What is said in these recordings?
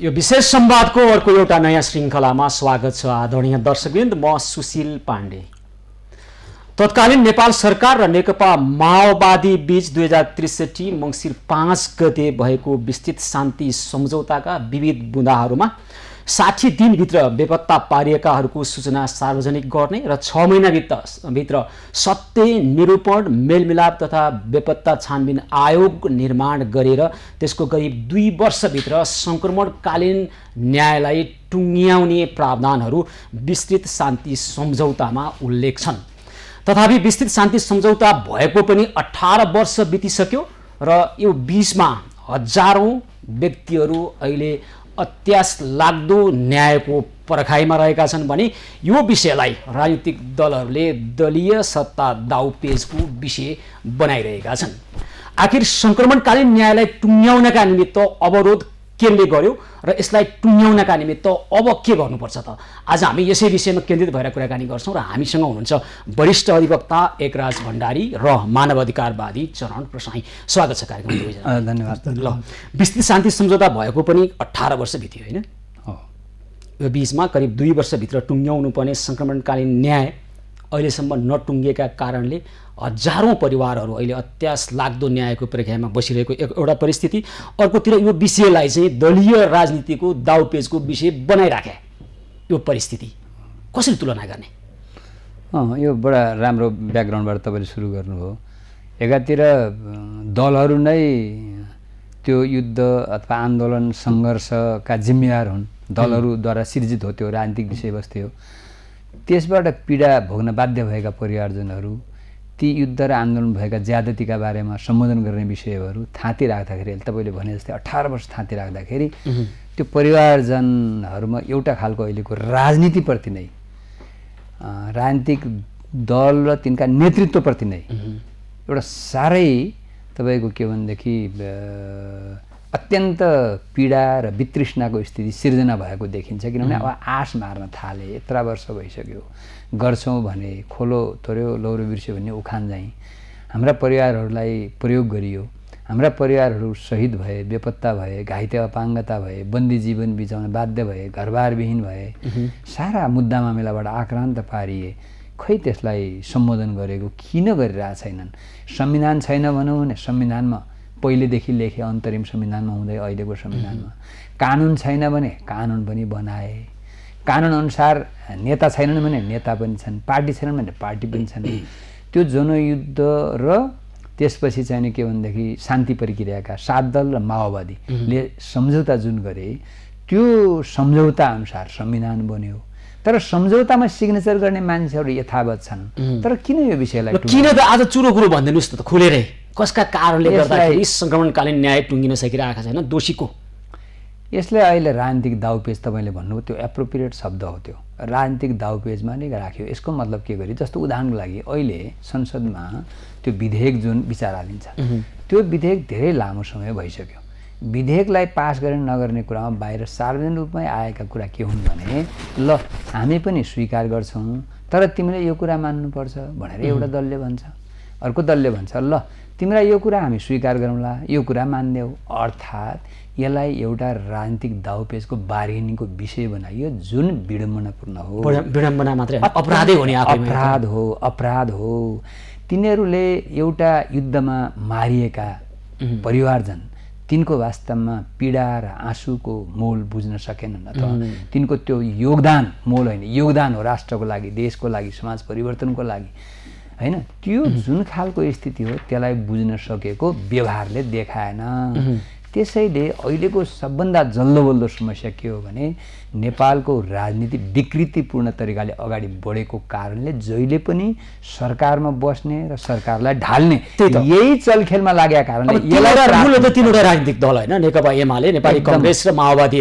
यो विशेष संवादको अर्को एउटा नयाँ श्रृङ्खलामा स्वागत छ आदरणीय दर्शकवृन्द। म सुशील पाण्डे। तत्कालीन नेपाल सरकार र नेकपा माओवादी बीच 2063 मङ्सिर 5 गते भएको विस्तृत शान्ति सम्झौताका विविध बुँदाहरूमा 60 दिनभित्र बेपत्ता पारिएकाहरूको सूचना सार्वजनिक गर्ने र 6 महिनाभित्र सत्य निरूपण मेलमिलाप तथा बेपत्ता छानबिन आयोग निर्माण गरेर त्यसको करिब 2 वर्षभित्र सङ्क्रमणकालीन न्यायलाई टुङ्ग्याउने प्रावधानहरू विस्तृत शान्ति सम्झौतामा उल्लेख छन्। तथापि विस्तृत शान्ति सम्झौता भएको पनि 18 वर्ष बितिसक्यो र यो बीचमा हजारौं व्यक्तिहरू अहिले अत्यास लाग्दो न्यायको पर्खाइमा रहेका छन् भने यो विषयलाई राजनीतिक दलहरूले दलीय सत्ता दाउपेचको विषय बनाइरहेका छन्। आखिर सङ्क्रमणकालीन न्यायलाई टुङ्ग्याउनका निमित्त अवरोध केले गर्यो र यसलाई टुङ्ग्याउनका निमित्त अब के गर्नुपर्छ त? आज हामी यसै विषयमा केन्द्रित भएर कुराकानी गर्छौँ र हामीसँग हुनुहुन्छ वरिष्ठ अधिवक्ता एकराज भण्डारी र मानवाधिकारवादी चरण प्रसाई। स्वागत छ कार्यक्रममा। धन्यवाद। ल, विस्तृत शान्ति सम्झौता भएको पनि 18 वर्ष बित्यो होइन? यो बीचमा करिब 2 वर्षभित्र टुङ्ग्याउनु पर्ने सङ्क्रमणकालीन न्याय अहिलेसम्म नटुङ्गिएका कारणले हजारौं परिवारहरू अहिले अत्यास लाग्दो न्यायको प्रक्रियामा बसिरहेको एउटा परिस्थिति। अर्कोतिर यो विषयलाई चाहिँ दलीय राजनीतिको दाउपेचको विषय बनाइराखे यो परिस्थिति कसरी तुलना गर्ने? यो बडा राम्रो ब्याकग्राउन्डबाट तपाईँले सुरु गर्नुभयो। एकातिर दलहरू नै त्यो युद्ध अथवा आन्दोलन सङ्घर्षका जिम्मेवार हुन्, दलहरूद्वारा सिर्जित हो त्यो राजनीतिक विषयवस्तु हो। त्यसबाट पीडा भोग्न बाध्य भएका परिवारजनहरू ती युद्ध र आन्दोलन भएका ज्यादतीका बारेमा सम्बोधन गर्ने विषयहरू थाँती राख्दाखेरि, तपाईँले भने जस्तै 18 वर्ष थाँती राख्दाखेरि त्यो परिवारजनहरूमा एउटा खालको अहिलेको राजनीतिप्रति नै, राजनीतिक दल र तिनका नेतृत्वप्रति नै एउटा साह्रै तपाईँको के भनेदेखि अत्यन्त पीडा र वितृष्णाको स्थिति सिर्जना भएको देखिन्छ। किनभने अब आश मार्न थाले, यत्रा वर्ष भइसक्यो, गर्छौँ भने खोलो थोर्यो लौरो बिर्स्यो भन्ने उखान चाहिँ हाम्रा परिवारहरूलाई प्रयोग गरियो। हाम्रा परिवारहरू शहीद भए, बेपत्ता भए, घाइते अपाङ्गता भए, बन्दी जीवन बिताउन बाध्य भए, घरबारविहीन भए, सारा मुद्दा मामिलाबाट आक्रान्त पारिए। खै त्यसलाई सम्बोधन गरेको किन गरिरहेका छैनन्? संविधान छैन भनौँ भने संविधानमा पहिलेदेखि लेखे, अन्तरिम संविधानमा हुँदै अहिलेको संविधानमा कानुन छैन भने कानुन पनि बनाए, कानुन अनुसार नेता छैनन् भने नेता पनि छन्, पार्टी छैनन् भने पार्टी पनि छन्। त्यो जनयुद्ध र त्यसपछि चाहिँ के भनेदेखि शान्ति प्रक्रियाका 7 दल र माओवादीले सम्झौता जुन गरे त्यो सम्झौता अनुसार संविधान बन्यो। तर सम्झौतामा सिग्नेचर गर्ने मान्छेहरू यथावत छन्। तर किन यो विषयलाई किन त आज चुरो कुरो भनिदिनुहोस् त खुलेरै, कसका कारणले गर्दाखेरि सङ्क्रमणकालीन न्याय टुङ्गिन सकिरहेको छैन? दोषीको यसले अहिले राजनीतिक दाउपेच तपाईँले भन्नुभयो, त्यो एप्रोप्रिएट शब्द हो। त्यो राजनीतिक दाउपेचमा नै राख्यो। यसको मतलब के गरी, जस्तो उदाहरणको लागि अहिले संसदमा त्यो विधेयक जुन विचार हालिन्छ, त्यो विधेयक धेरै लामो समय भइसक्यो। विधेयकलाई पास गर्ने नगर्ने कुरामा बाहिर सार्वजनिक रूपमै आएका कुरा के हुन् भने, ल हामी पनि स्वीकार गर्छौँ तर तिमीले यो कुरा मान्नुपर्छ भनेर एउटा दलले भन्छ, अर्को दलले भन्छ ल तिमीलाई यो कुरा हामी स्वीकार गरौँला, यो कुरा मान्दैौ। अर्थात् यसलाई एउटा राजनीतिक दाउपेचको बार्गेनिङको विषय बनाइयो, जुन विडम्बनापूर्ण हो। विडम्बना मात्रै अपराधै हो नि, अपराध हो। तिनीहरूले एउटा युद्धमा मारिएका परिवारजन, तिनको वास्तवमा पीडा र आँसुको मोल बुझ्न सकेनन्, अथवा तिनको त्यो योगदान मोल होइन, योगदान हो राष्ट्रको लागि, देशको लागि, समाज परिवर्तनको लागि होइन। त्यो जुन खालको स्थिति हो त्यसलाई बुझ्न सकेको व्यवहारले देखाएन। त्यसैले अहिलेको सबभन्दा जल्दोबल्दो समस्या के हो भने, नेपालको राजनीति विकृतिपूर्ण तरिकाले अगाडि बढेको कारणले जहिले पनि सरकारमा बस्ने र सरकारलाई ढाल्ने यही चलखेलमा लागेका कारणले यसलाई तीनवटा राजनीतिक दल होइन, नेकपा एमाले, नेपाली कांग्रेस र माओवादी,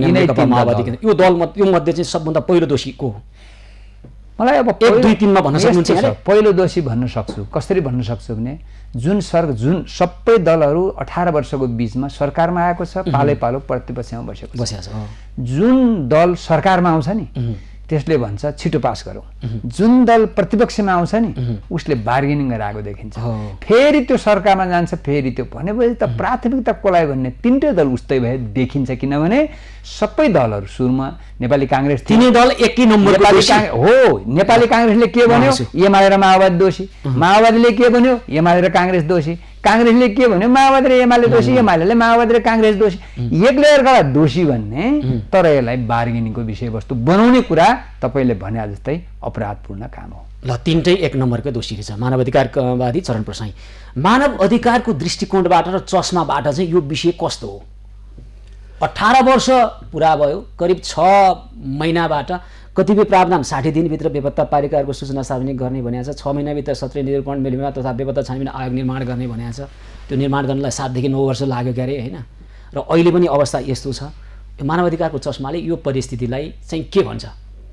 यो दल यो मध्ये चाहिँ सबभन्दा पहिलो दोषी को? मलाई अब 1, 2, 3 मा भन्न सक्नुहुन्छ? पहिलो दोषी भन्न सक्छु। कसरी भन्न सक्छु भने, जुन सबै दलहरू 18 वर्षको बीचमा सरकारमा आएको छ, पालै पालो प्रतिपक्षमा बसेको छ। जुन दल सरकारमा आउँछ नि त्यसले भन्छ छिटो पास गरौँ। जुन दल प्रतिपक्षमा आउँछ नि उसले बार्गेनिङ गरेर आएको देखिन्छ, फेरि त्यो सरकारमा जान्छ, फेरि त्यो भनेपछि त प्राथमिकता कसलाई भन्ने तिनटै दल उस्तै भए देखिन्छ। किनभने सबै दलहरू सुरुमा नेपाली काङ्ग्रेस तिनै दल एकै नम्बरको हो। नेपाली काङ्ग्रेसले के भन्यो, एमाले र माओवादी दोषी, माओवादीले के भन्यो, एमाले र काङ्ग्रेस दोषी, काङ्ग्रेसले के भन्यो, माओवादी र एमाले दोषी, एमाले माओवादी र काङ्ग्रेस दोषी, एकले अर्कालाई दोषी भन्ने। तर यसलाई बार्गेनिङको विषयवस्तु बनाउने कुरा तपाईँले भने जस्तै अपराधपूर्ण काम हो। ल तिनटै एक नम्बरकै दोषी रहेछ मानव अधिकारवादी चरण प्रसाई। मानव अधिकारको दृष्टिकोणबाट र चस्माबाट चाहिँ यो विषय कस्तो हो? 18 वर्ष पुरा भयो, करिब 6 महिनाबाट कतिपय प्रावधान 60 दिनभित्र बेपत्ता पारिकाहरूको सूचना सार्वजनिक गर्ने भनेको छ, 6 महिनाभित्र सत्रीय निरूपण मेलमिलाप तथा बेपत्ता छानबिन आयोग निर्माण गर्ने भनेको छ। त्यो निर्माण गर्नलाई 7 देखि 9 वर्ष लाग्यो क्यारे हैन। र अहिले पनि अवस्था यस्तो छ। मानव अधिकारको चस्माले यो परिस्थितिलाई चाहिँ के भन्छ?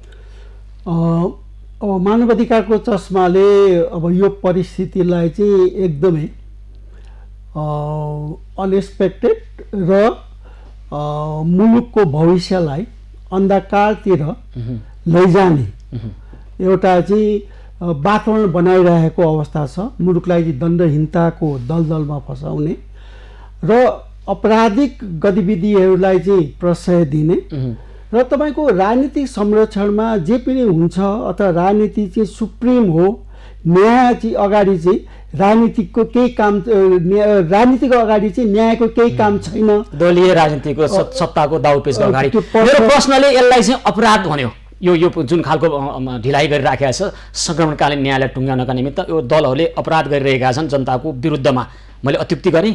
अब मानव अधिकारको चस्माले अब यो परिस्थितिलाई चाहिँ एकदमै अनएक्सपेक्टेड र मुलुकको भविष्यलाई अन्धकारतिर लैजाने एउटा चाहिँ वातावरण बनाइरहेको अवस्था छ। मुलुकलाई चाहिँ दण्डहीनताको दलदलमा फसाउने र अपराधिक गतिविधिहरूलाई चाहिँ प्रश्रय दिने र तपाईँको राजनीतिक संरक्षणमा जे पनि हुन्छ अथवा राजनीति चाहिँ सुप्रिम हो, न्याय चाहिँ अगाडि चाहिँ राजनीतिको केही काम, राजनीतिको अगाडि चाहिँ न्यायको केही काम छैन। दलीय राजनीतिको सत्ताको दाउपेचको अगाडि मेरो प्रश्नले यसलाई चाहिँ अपराध भन्यो। यो जुन खालको ढिलाइ गरिराखेको छ सङ्क्रमणकालीन न्यायलाई टुङ्ग्याउनका निमित्त यो दलहरूले अपराध गरिरहेका छन् जनताको विरुद्धमा। मैले अत्युक्ति गरेँ?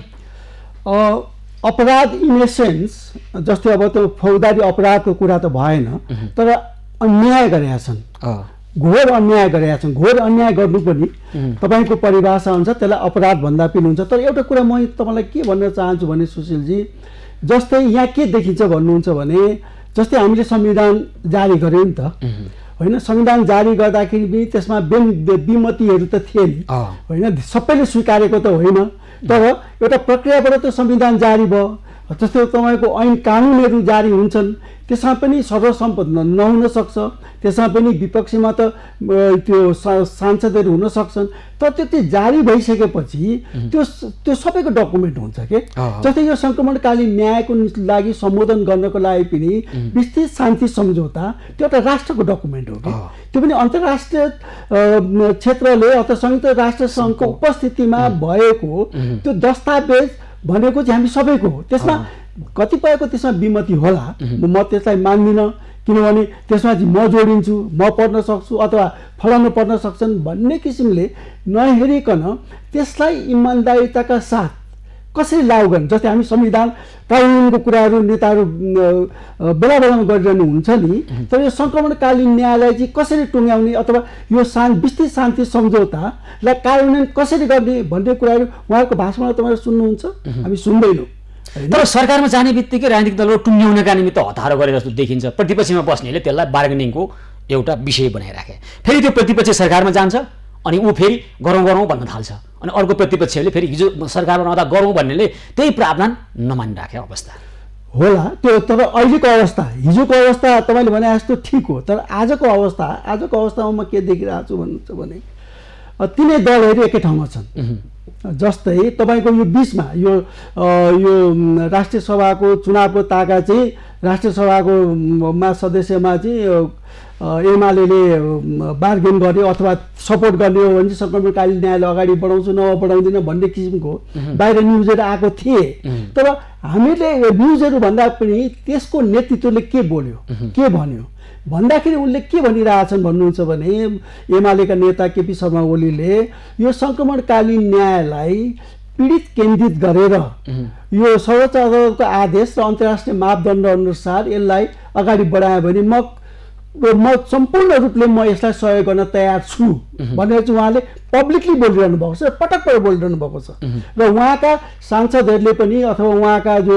अपराध इन ए सेन्स जस्तै अब त्यो फौजदारी अपराधको कुरा त भएन, तर अन्याय गरेका छन्, घोर अन्याय गरेका छन्। घोर अन्याय गर्नु पनि तपाईँको परिभाषा हुन्छ, त्यसलाई अपराध भन्दा पनि हुन्छ। तर एउटा कुरा म तपाईँलाई के भन्न चाहन्छु भने सुशीलजी, जस्तै यहाँ के देखिन्छ भन्नुहुन्छ भने जस्तै हामीले संविधान जारी गर्यौँ नि त होइन। संविधान जारी गर्दाखेरि पनि त्यसमा विमतिहरू त थिए नि होइन, सबैले स्वीकारेको त होइन। तर एउटा प्रक्रियाबाट त संविधान जारी भयो। जस्तै तपाईँको ऐन कानुनहरू जारी हुन्छन्, त्यसमा पनि सर्वसम्मत नहुन सक्छ, त्यसमा पनि विपक्षमा त त्यो सांसदहरू हुन सक्छन्। तर त्यो जारी भइसकेपछि त्यो सबैको डकुमेन्ट हुन्छ के। जस्तै यो सङ्क्रमणकालीन न्यायको लागि सम्बोधन गर्नको लागि पनि विस्तृत शान्ति सम्झौता त्यो एउटा राष्ट्रको डकुमेन्ट हो कि। त्यो पनि अन्तर्राष्ट्रिय क्षेत्रले अथवा संयुक्त राष्ट्र सङ्घको उपस्थितिमा भएको त्यो दस्तावेज भनेको चाहिँ हामी सबैको हो। त्यसमा कतिपयको त्यसमा विमति होला, म त्यसलाई मान्दिनँ, किनभने त्यसमा चाहिँ म जोडिन्छु, म पढ्न सक्छु अथवा फलानु पढ्न सक्छन् भन्ने किसिमले नहेरिकन त्यसलाई इमान्दारिताका साथ कसरी लागू गर्ने। जस्तै हामी संविधान कानुनको कुराहरू नेताहरू बेला बेलामा गरिरहनु हुन्छ नि, तर यो सङ्क्रमणकालीन न्यायलाई चाहिँ कसरी टुङ्ग्याउने अथवा यो विस्तृत शान्ति सम्झौतालाई कार्यान्वयन कसरी गर्ने भन्ने कुराहरू उहाँहरूको भाषणमा तपाईँहरू सुन्नुहुन्छ, हामी सुन्दैनौँ। तर सरकारमा जाने बित्तिकै राजनीतिक दलहरू टुङ्ग्याउनका निमित्त हतारो गरे जस्तो देखिन्छ। प्रतिपक्षमा बस्नेले त्यसलाई बार्गेनिङको एउटा विषय बनाइराखे। फेरि त्यो प्रतिपक्ष सरकारमा जान्छ अनि ऊ फेरि गरौँ गरौँ भन्न थाल्छ, अनि अर्को प्रतिपक्षले फेरि हिजो सरकारमा रहँदा गरौँ भन्नेले त्यही प्रावधान नमानिराखेको अवस्था होला त्यो। तर अहिलेको अवस्था, हिजोको अवस्था तपाईँले भने जस्तो ठिक हो, तर आजको अवस्थामा म के देखिरहेको छु भन्नुहुन्छ भने तिनै दलहरू एकै ठाउँमा छन्। जस्तै तपाईँको यो बिचमा यो राष्ट्रिय सभाको चुनावको ताका चाहिँ राष्ट्रिय सभाको सदस्यमा चाहिँ एमाले बार्गेन गर्यो अथवा सपोर्ट गर्ने हो भने चाहिँ सङ्क्रमणकालीन न्यायलाई अगाडि बढाउँछु बढाउँदिनँ भन्ने किसिमको बाहिर न्युजहरू आएको थिए। तर हामीले न्युजहरू भन्दा पनि त्यसको नेतृत्वले के बोल्यो, के भन्यो भन्दाखेरि उनले के भनिरहेछन् भन्नुहुन्छ भने एमालेका नेता केपी शर्मा ओलीले यो सङ्क्रमणकालीन न्यायलाई पीडित केन्द्रित गरेर यो सर्वोच्च अदालतको आदेश र अन्तर्राष्ट्रिय मापदण्ड अनुसार यसलाई अगाडि बढायो भने म सम्पूर्ण रूपले म यसलाई सहयोग गर्न तयार छु भनेर चाहिँ उहाँले पब्लिकली बोलिरहनु भएको छ, पटक पटक बोलिरहनु भएको छ। र उहाँका सांसदहरूले पनि अथवा उहाँका जो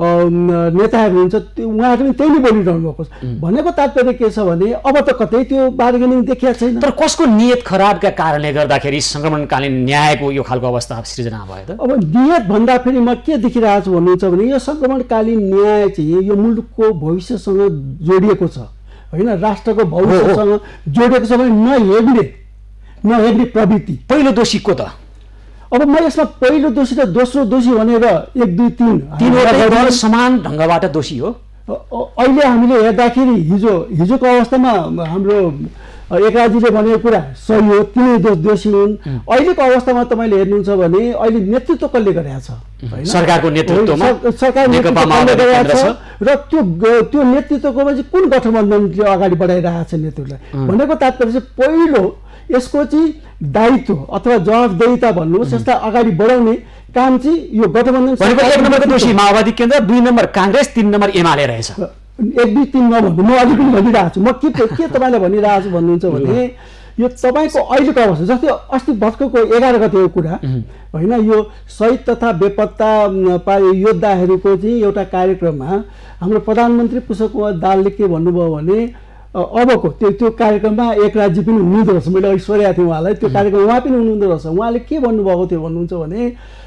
नेताहरू हुन्छ उहाँहरू पनि त्यही नै बोलिरहनु भएको छ। भनेको तात्पर्य के छ भने अब त कतै त्यो बार्गेनिङ देखिया छैन। तर कसको नियत खराबका कारणले गर्दाखेरि सङ्क्रमणकालीन न्यायको यो खालको अवस्था सृजना भयो त? अब नियत भन्दा फेरि म के देखिरहेको छु भन्नुहुन्छ भने यो सङ्क्रमणकालीन न्याय चाहिँ यो मुलुकको भविष्यसँग जोडिएको छ होइन राष्ट्रको भविष्यसँग जोडेको छ भने नहेर्ने प्रवृत्ति। पहिलो दोषी को त? अब म यसमा पहिलो दोषी र दोस्रो दोषी भनेर 1 2 3 तीनवटा समान ढङ्गबाट दोषी हो। अहिले हामीले हेर्दाखेरि हिजोको अवस्थामा हाम्रो एकराजीले भनेको कुरा सही हो, तिनै दोषी हुन्। अहिलेको अवस्थामा तपाईँले हेर्नुहुन्छ भने अहिले नेतृत्व कसले गरेको छ? सरकारको नेतृत्वमा सरकार नेतृत्व कसले गरेको छ र त्यो नेतृत्वको चाहिँ कुन गठबन्धनले अगाडि बढाइरहेको छ नेतृत्वलाई भनेको तात्पर्य चाहिँ पहिलो यसको चाहिँ दायित्व अथवा जवाफदेहिता भन्नुहोस्, यसलाई अगाडि बढाउने काम चाहिँ यो गठबन्धन। 1 नम्बरको दोषी माओवादी केन्द्र, 2 नम्बर काङ्ग्रेस, 3 नम्बर एमाले रहेछ। 1 2 3 नभन्नु, म अघि पनि भनिरहेको छु। म के तपाईँलाई भनिरहेको छु भन्नुहुन्छ भने यो तपाईँको अहिलेको अवस्था जस्तै अस्ति भर्खरको 11 गतेको कुरा होइन, यो शहीद तथा बेपत्ता योद्धाहरूको चाहिँ एउटा कार्यक्रममा हाम्रो प्रधानमन्त्री पुष्पकमल कुमार दाहालले के भन्नुभयो भने अबको त्यो कार्यक्रममा एकराजी पनि हुनुहुँदो रहेछ। मैले अघि सोधेको थिएँ उहाँलाई, त्यो कार्यक्रम उहाँ पनि हुनुहुँदो रहेछ। उहाँले के भन्नुभएको थियो भन्नुहुन्छ भने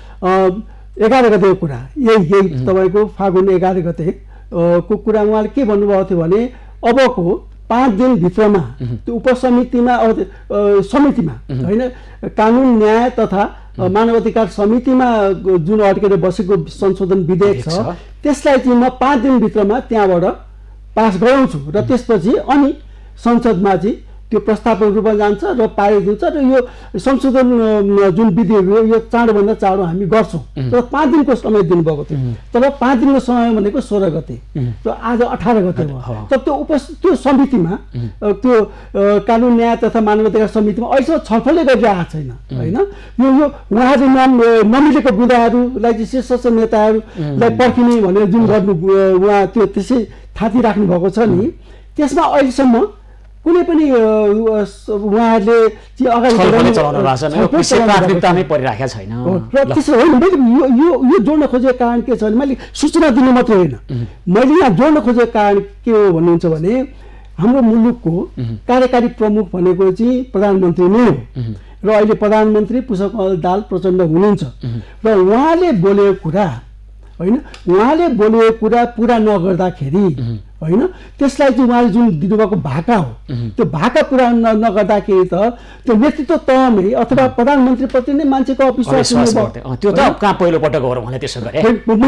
11 गतेको कुरा, यही तपाईँको फागुन 11 गते को कुरा उहाँले के भन्नुभएको थियो भने अबको 5 दिनभित्रमा त्यो उपसमितिमा समितिमा होइन कानुन न्याय तथा मानवाधिकार समितिमा जुन अड्केर बसेको संशोधन विधेयक छ त्यसलाई चाहिँ म 5 दिनभित्रमा त्यहाँबाट पास गराउँछु र त्यसपछि अनि संसदमा चाहिँ त्यो प्रस्तावको रूपमा जान्छ र पारित हुन्छ र यो संशोधन जुन विधेयक हो यो चाँडोभन्दा चाँडो हामी गर्छौँ। तर 5 दिनको समय दिनुभएको थियो, तर 5 दिनको समय भनेको 16 गते र आज 18 गते भयो। तर त्यो समितिमा त्यो कानुन न्याय तथा मानवाधिकार समितिमा अहिलेसम्म छलफलै गरिरहेको छैन होइन। यो उहाँले नमिलेको बुँदाहरूलाई चाहिँ शीर्ष नेताहरूलाई पर्खिने भनेर जुन गर्नु उहाँ त्यो त्यसै थाती राख्नु भएको छ नि, त्यसमा अहिलेसम्म कुनै पनि उहाँहरूले अगाडि चलाउनु भएको छैन, प्राथमिकतामै परिराखेको छैन। र त्यसो होइन, मैले यो जोड्न खोजेको कारण के छ भने मैले सूचना दिनु मात्रै होइन, मैले यहाँ जोड्न खोजेको कारण के हो भन्नुहुन्छ भने हाम्रो मुलुकको कार्यकारी प्रमुख भनेको चाहिँ प्रधानमन्त्री नै हो र अहिले प्रधानमन्त्री पुष्पकमल दाहाल प्रचण्ड हुनुहुन्छ र उहाँले बोलेको कुरा होइन, उहाँले बोलेको कुरा पुरा नगर्दाखेरि होइन त्यसलाई चाहिँ उहाँले जुन दिनुभएको भाका हो त्यो भाका पुरा नगर्दाखेरि त त्यो नेतृत्व तहमै अथवा प्रधानमन्त्रीप्रति नै मान्छेको अविश्वास त्यो त कहाँ पहिलो पटक हो र उहाँले त्यसो गरे।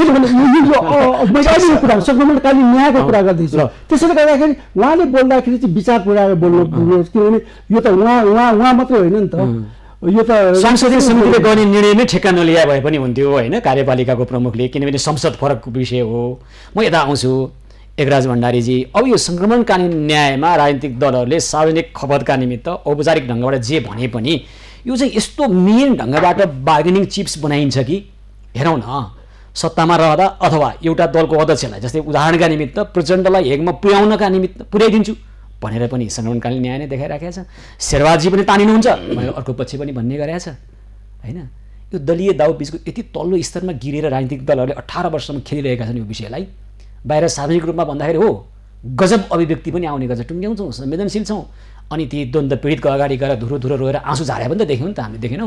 मैले अहिले कुरा सङ्क्रमणकालीन न्यायको कुरा गर्दैछु। त्यसैले गर्दाखेरि उहाँले बोल्दाखेरि चाहिँ विचार पुऱ्याएर बोल्नु, किनभने यो त उहाँ मात्रै होइन नि त, यो त संसदीय समितिले गर्ने निर्णय नै ठेक्का नलिया भए पनि हुन्थ्यो होइन कार्यपालिकाको प्रमुखले, किनभने संसद फरकको विषय हो। म यता आउँछु एकराज भण्डारीजी, अब यो सङ्क्रमणकालीन न्यायमा राजनीतिक दलहरूले सार्वजनिक खपतका निमित्त औपचारिक ढङ्गबाट जे भने पनि यो चाहिँ यस्तो मेन ढङ्गबाट बार्गेनिङ चिप्स बनाइन्छ कि हेरौँ न, सत्तामा रहँदा अथवा एउटा दलको अध्यक्षलाई जस्तै उदाहरणका निमित्त प्रचण्डलाई हेगमा पुर्याउनका निमित्त पुर्याइदिन्छु भनेर पनि सङ्क्रमणकालीन न्याय नै देखाइराखेको छ। शेरबहादुरजी पनि तानिनुहुन्छ, मैले अर्को पक्ष पनि भन्ने गरेको छ होइन। यो दलीय दाउबिचको यति तल्लो स्तरमा गिरेर राजनीतिक दलहरूले 18 वर्षसम्म खेलिरहेका छन् यो विषयलाई। बाहिर सार्वजनिक रूपमा भन्दाखेरि हो गजब अभिव्यक्ति पनि आउने गर्छ, टुङ्ग्याउँछौँ, संवेदनशील छौँ, अनि ती द्वन्द्व पीडितको अगाडि गएर धुरो रोएर आँसु झारे पनि त देख्यौँ नि त, हामीले देखेनौँ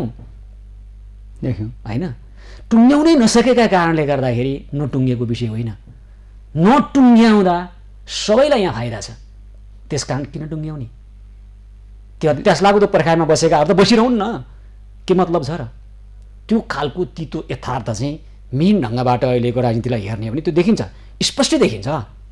होइन। टुङ्ग्याउनै नसकेका कारणले गर्दाखेरि नटुङ्गिएको विषय होइन, नटुङ्ग्याउँदा सबैलाई यहाँ फाइदा छ, त्यस कारण किन टुङ्ग्याउने? त्यस लाग्दो पर्खाइमा बसेकाहरू त बसिरहन् न, के मतलब छ र? त्यो खालको तितो यथार्थ चाहिँ मेन ढङ्गबाट अहिलेको राजनीतिलाई हेर्ने भने त्यो देखिन्छ, स्पष्टै देखिन्छ।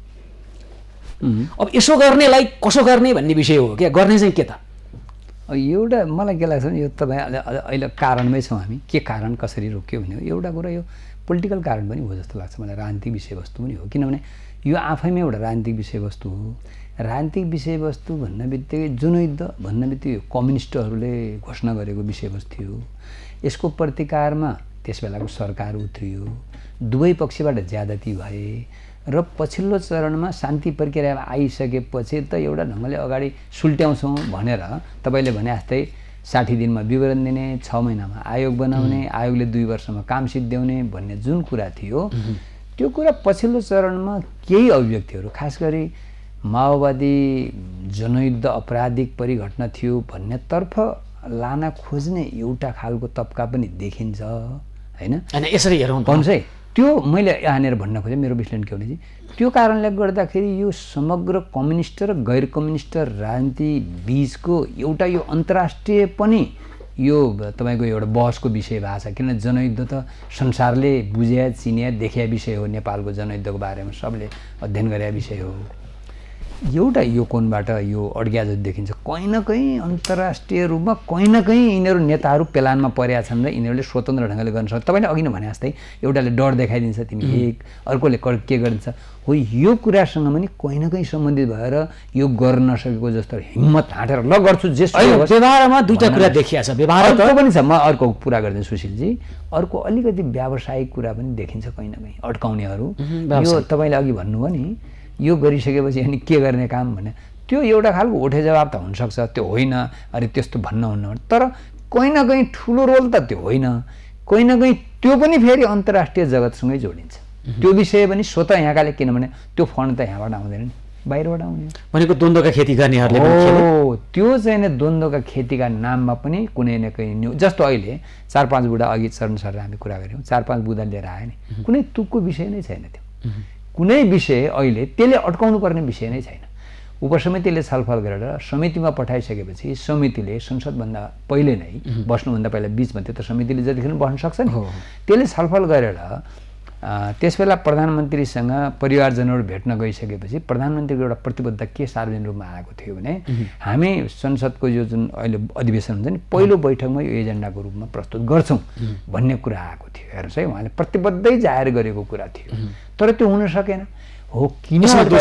अब यसो गर्नेलाई कसो गर्ने भन्ने विषय हो क्या, गर्ने चाहिँ के त? एउटा मलाई के लाग्छ भने यो तपाईँ अहिले कारणमै छौँ हामी, के कारण कसरी रोक्यो भने एउटा कुरा यो पोलिटिकल कारण पनि हो जस्तो लाग्छ मलाई, राजनीतिक विषयवस्तु पनि हो, किनभने यो आफैमा एउटा राजनीतिक विषयवस्तु हो। राजनीतिक विषयवस्तु भन्न बित्तिकै जनयुद्ध भन्न बित्तिकै कम्युनिस्टहरूले घोषणा गरेको विषयवस्तु थियो, यसको प्रतिकारमा त्यस बेलाको सरकार उत्रियो, दुवै पक्षबाट ज्यादती भए र पछिल्लो चरणमा शान्ति प्रक्रिया आइसकेपछि त एउटा ढङ्गले अगाडि सुल्ट्याउँछौँ भनेर तपाईँले भने जस्तै 60 दिनमा विवरण दिने, 6 महिनामा आयोग बनाउने, आयोगले 2 वर्षमा काम सिद्ध्याउने भन्ने जुन कुरा थियो त्यो कुरा पछिल्लो चरणमा केही अभिव्यक्तिहरू खास गरी माओवादी जनयुद्ध अपराधिक परिघटना थियो भन्नेतर्फ लान खोज्ने एउटा खालको तब्का पनि देखिन्छ होइन। यसरी हेरौँ भन्नुहोस् है, त्यो मैले यहाँनिर भन्न खोजेँ, मेरो विश्लेषण के भने चाहिँ त्यो कारणले गर्दाखेरि यो समग्र कम्युनिस्ट र गैर कम्युनिस्ट राजनीति बिचको एउटा यो अन्तर्राष्ट्रिय पनि यो तपाईँको एउटा बहसको विषय भएको छ। किन जनयुद्ध त संसारले बुझ्या चिन्या देख्या विषय हो, नेपालको जनयुद्धको बारेमा सबले अध्ययन गरेका विषय हो। एउटा यो कोणबाट यो अड्क्या जस्तो देखिन्छ, कहीँ न कहीँ अन्तर्राष्ट्रिय रूपमा कहीँ न कहीँ यिनीहरू नेताहरू पेलानमा परेका छन् र यिनीहरूले स्वतन्त्र ढङ्गले गर्न सक्छ। तपाईँले अघि नै भने जस्तै एउटाले डर देखाइदिन्छ तिमी एक, अर्कोले के गरिदिन्छ हो, यो कुरासँग पनि कहीँ न कहीँ सम्बन्धित भएर यो गर्न नसकेको जस्तो हिम्मत हाँटेर ल गर्छु जे व्यवहारमा दुईटा कुरा देखिया छ। व्यवहार पनि छ, म अर्को पुरा गरिदिन्छु सुशीलजी। अर्को अलिकति व्यावसायिक कुरा पनि देखिन्छ कहीँ न कहीँ अड्काउनेहरू। यो तपाईँले अघि भन्नुभयो नि यो गरिसकेपछि अनि के गर्ने काम भने त्यो एउटा खालको ओठे जवाब त हुनसक्छ, त्यो होइन अरे त्यस्तो भन्न हुन्न, तर कहीँ न कहीँ ठुलो रोल त त्यो होइन, कहीँ न कहीँ त्यो पनि फेरि अन्तर्राष्ट्रिय जगतसँगै जोडिन्छ। त्यो विषय पनि स्वतः यहाँकाले, किनभने त्यो फन्ड त यहाँबाट आउँदैन नि, बाहिरबाट आउने भनेको द्वन्द्वका खेती गर्नेहरूले हो। त्यो चाहिँ नि द्वन्द्वका खेतीका नाममा पनि कुनै न कुनै जस्तो अहिले 4-5 बुढा अघि चरण सर हामी कुरा गऱ्यौँ, 4-5 बुढा लिएर आयो नि, कुनै तुकको विषय नै छैन त्यो, कुनै विषय अहिले त्यसले अड्काउनु पर्ने विषय नै छैन। उपसमितिले छलफल गरेर समितिमा पठाइसकेपछि समितिले संसदभन्दा पहिले नै बस्नुभन्दा पहिला बिचमा त्यो त समितिले जतिखेर बस्न सक्छ नि, त्यसले छलफल गरेर त्यसबेला प्रधानमन्त्रीसँग परिवारजनहरू भेट्न गइसकेपछि प्रधानमन्त्रीको एउटा प्रतिबद्धता के सार्वजनिक रूपमा आएको थियो भने हामी संसदको यो जुन अहिले अधिवेशन हुन्छ नि पहिलो बैठकमा यो एजेन्डाको रूपमा प्रस्तुत गर्छौँ भन्ने कुरा आएको थियो। हेर्नुहोस् है, उहाँले प्रतिबद्धै जाहेर गरेको कुरा थियो, तर त्यो हुन सकेन। हो किन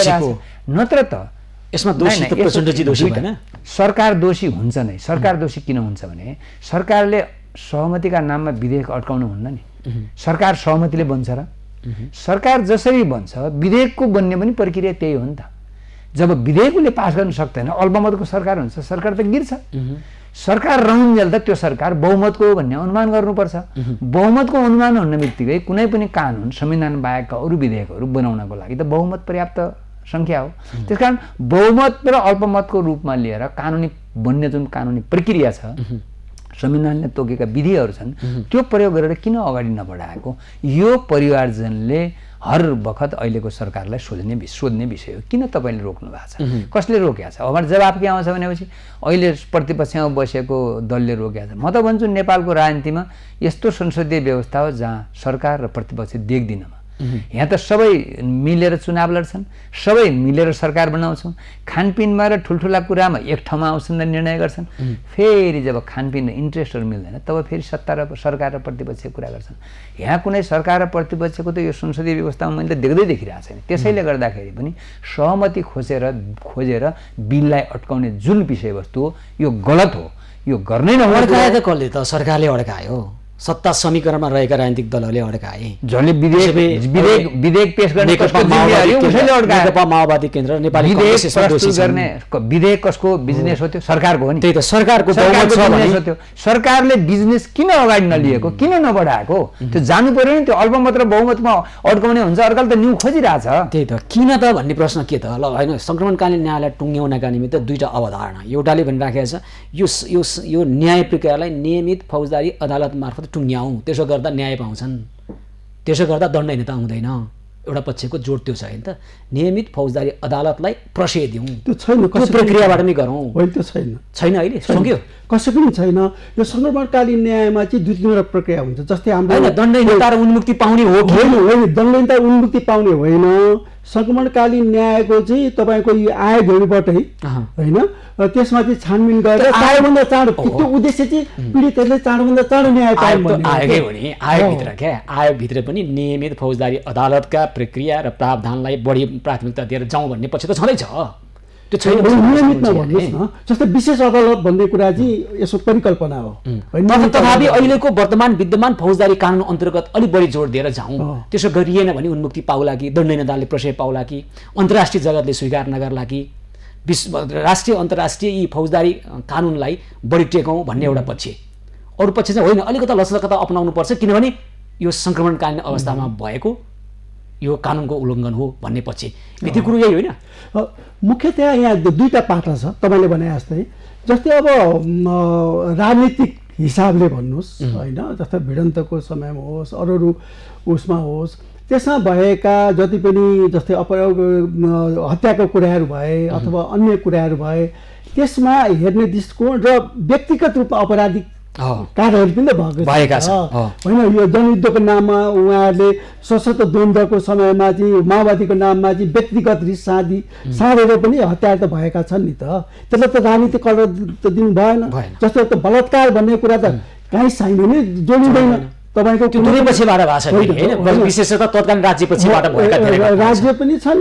नत्र त यसमा दोषी त प्रचण्डजी दोषी भएन, सरकार दोषी हुन्छ नै। सरकार दोषी किन हुन्छ भने सरकारले सहमतिका नाममा विधेयक अड्काउनु हुन्न नि, सरकार सहमतिले बन्छ र सरकार जसरी बन्छ विधेयकको बन्ने पनि प्रक्रिया त्यही हो नि त। जब विधेयकले पास गर्न सक्दैन अल्पमतको सरकार हुन्छ, सरकार त गिर्छ। सरकार रहन्जेल त त्यो सरकार बहुमतको हो भन्ने अनुमान गर्नुपर्छ। बहुमतको अनुमान हुने बित्तिकै कुनै पनि कानुन संविधान बाहेकका अरू विधेयकहरू बनाउनको लागि त बहुमत पर्याप्त सङ्ख्या हो। त्यसकारण बहुमत र अल्पमतको रूपमा लिएर कानुनी बन्ने जुन कानुनी प्रक्रिया छ, संविधानले तोकेका विधिहरू छन्, त्यो प्रयोग गरेर किन अगाडि नबढाएको, यो परिवारजनले हर बखत अहिलेको सरकारलाई सोध्ने विषय हो। किन तपाईँले रोक्नु भएको छ, कसले रोकेको छ? अब जवाब के आउँछ भनेपछि अहिले प्रतिपक्षमा बसेको दलले रोकेको छ। म त भन्छु नेपालको राजनीतिमा यस्तो संसदीय व्यवस्था हो जहाँ सरकार र प्रतिपक्ष देख्दिनमा, यहाँ त सबै मिलेर चुनाव लड्छन्, सबै मिलेर सरकार बनाउँछौँ, खानपिनमा र ठुल्ठुला कुरामा एक ठाउँमा आउँछन् र निर्णय गर्छन्। फेरि जब खानपिन र इन्ट्रेस्टहरू मिल्दैन तब फेरि सत्ता र सरकार र प्रतिपक्ष कुरा गर्छन्। यहाँ कुनै सरकार र प्रतिपक्षको त यो संसदीय व्यवस्थामा मैले त देख्दै देखिरहेको छैन। त्यसैले गर्दाखेरि पनि सहमति खोजेर बिललाई अड्काउने जुन विषयवस्तु हो यो गलत हो, यो गर्नै नहुने। अड्काए त कसले त? सरकारले अड्कायो, सत्ता समीकरणमा रहेका राजनीतिक दलहरूले अड्काए। जसले विधेयक पेश गर्ने नेकपा माओवादी केन्द्र नेपाली विधेयक कसको बिजनेस हो? त्यो सरकारको हो नि। त्यही त सरकारको बिजनेस हो त्यो। सरकारले बिजनेस किन अगाडि नलिएको, किन नबढाएको? त्यो जानु पर्यो नि। त्यो अल्पमत र बहुमतमा अड्काउने हुन्छ, अर्काले त न्यू खोजिरहेछ। त्यही त किन त भन्ने प्रश्न के त? ल होइन, सङ्क्रमणकालीन न्यायलाई टुङ्ग्याउनका निमित्त दुईटा अवधारणा एउटाले भनिराखेको छ यो न्याय प्रक्रियालाई नियमित फौजदारी अदालत मार्फत टुङ्ग्याउँ, त्यसो गर्दा न्याय पाउँछन्, त्यसो गर्दा दण्ड त आउँदैन। एउटा पक्षको जोड त्यो छ नि त, नियमित फौजदारी अदालतलाई प्रशय दिउँ, त्यो छैन, त्यो प्रक्रियाबाट नै गरौँ। होइन, त्यो छैन अहिले सक्यो, कसै पनि छैन। यो सङ्क्रमणकालीन न्यायमा चाहिँ दुई तिनवटा प्रक्रिया हुन्छ। जस्तै हाम्रो दण्डहीनता र उन्मुक्ति पाउने हो कि होइन, दण्डहीनता उन्मुक्ति पाउने होइन। सङ्क्रमणकालीन न्यायको चाहिँ तपाईँको यो आयोगहरूबाटै होइन, त्यसमा चाहिँ छानबिन गरेर चाँडोभन्दा चाँडो, त्यो उद्देश्य चाहिँ पीडितहरूले चाँडोभन्दा चाँडो न्याय पाउनु आयोगै हो नि। आयोगभित्र पनि नियमित फौजदारी अदालतका प्रक्रिया र प्रावधानलाई बढी प्राथमिकता दिएर जाउँ भन्ने पक्ष त छँदैछ। त्यो छैन नियमित नभन्नुहोस् न। जस्तै विशेष अदालत भन्ने कुरा चाहिँ यसो परिकल्पना हो। तथापि अहिलेको वर्तमान विद्यमान फौजदारी कानुन अन्तर्गत अलिक बढी जोड दिएर जाउँ। त्यसो गरिएन भने उन्मुक्ति पाउला कि, दण्डहीन अदालतले प्रशय पाउला कि, अन्तर्राष्ट्रिय जगतले स्वीकार नगर्ला कि, राष्ट्रिय अन्तर्राष्ट्रिय यी फौजदारी कानुनलाई बढी टेकौँ भन्ने एउटा पक्ष। अरू पक्ष चाहिँ होइन, अलिकता लचकता अपनाउनु पर्छ, किनभने यो सङ्क्रमणकालीन अवस्थामा भएको यो कानुनको उल्लङ्घन हो भन्ने पक्ष। यति कुरो यही होइन। मुख्यतया यहाँ दुईटा पाटा छ तपाईँले भने जस्तै। जस्तै अब राजनीतिक हिसाबले भन्नुहोस् होइन, जस्तै भिडन्तको समयमा होस् अरू उसमा होस्, त्यसमा भएका जति पनि जस्तै हत्याको कुराहरू भए अथवा अन्य कुराहरू भए त्यसमा हेर्ने दृष्टिकोण र व्यक्तिगत रूपमा अपराधिक कार्यहरू पनि भएका छ होइन। यो जनयुद्धको नाममा उहाँहरूले सशस्त्र द्वन्द्वको समयमा चाहिँ माओवादीको नाममा चाहिँ व्यक्तिगत रिस साँधेर पनि हत्या त भएका छन् नि त, त्यसलाई त राजनीतिक कलर त दिनु भएन। जस्तो त बलात्कार भन्ने कुरा त काहीँ साइनो नै जोडिँदैन तपाईँको दुवै पछिबाट भएको छ हैन, विशेषतः तत्कालीन राज्य पछिबाट भएका धेरै राज्य पनि छन्,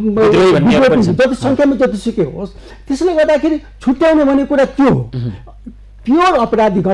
जति सङ्ख्यामा जतिसुकै होस्। त्यसले गर्दाखेरि छुट्याउने भन्ने कुरा त्यो हो, प्योर अपराधिक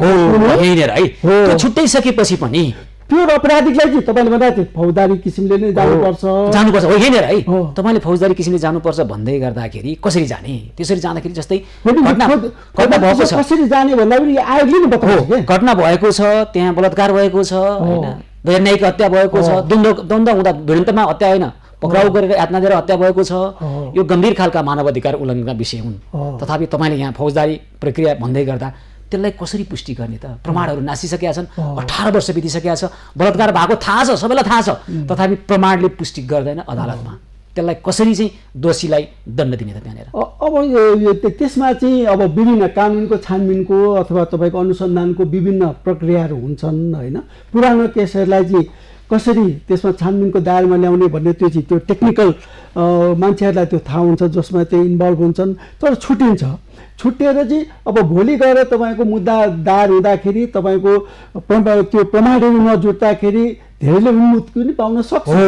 है छुट्याइसकेपछि पनि प्योर अपराधिकलाई चाहिँ तपाईँले भन्दा थियो फौजदारी किसिमले नै जानुपर्छ हो यही नै है। तपाईँले फौजदारी किसिमले जानुपर्छ भन्दै गर्दाखेरि कसरी जाने? त्यसरी जाँदाखेरि जस्तै घटना भएको छ, कसरी जाने भन्दा पनि आयोगले नै बताउँछ के घटना भएको छ, त्यहाँ बलात्कार भएको छ हैन, वैधानिक हत्या भएको छ, द्वन्द्व हुँदा भिडन्तमा हत्या होइन, पक्राउ गरेर यातना दिएर हत्या भएको छ, यो गम्भीर खालका मानवाधिकार उल्लङ्घनका विषय हुन्। तथापि तपाईँले यहाँ फौजदारी प्रक्रिया भन्दै गर्दा त्यसलाई कसरी पुष्टि गर्ने त? प्रमाणहरू नासिसकेका छन्, 18 वर्ष बितिसकेका छ, बलात्कार भएको थाहा छ, सबैलाई थाहा छ, तथापि प्रमाणले पुष्टि गर्दैन अदालतमा। त्यसलाई कसरी चाहिँ दोषीलाई दण्ड दिने त त्यहाँनिर? अब त्यसमा चाहिँ अब विभिन्न कानुनको छानबिनको अथवा तपाईँको अनुसन्धानको विभिन्न प्रक्रियाहरू हुन्छन् होइन। पुरानो केसहरूलाई चाहिँ कसरी त्यसमा छानबिनको दायरामा ल्याउने भन्ने त्यो चाहिँ त्यो टेक्निकल मान्छेहरूलाई त्यो थाहा हुन्छ, जसमा त्यो इन्भल्भ हुन्छन्। तर छुट्टिएर चाहिँ अब भोलि गएर तपाईँको मुद्दा दायर हुँदाखेरि तपाईँको त्यो प्रमाणहरू नजुट्दाखेरि धेरैले उन्मुक्ति पनि पाउन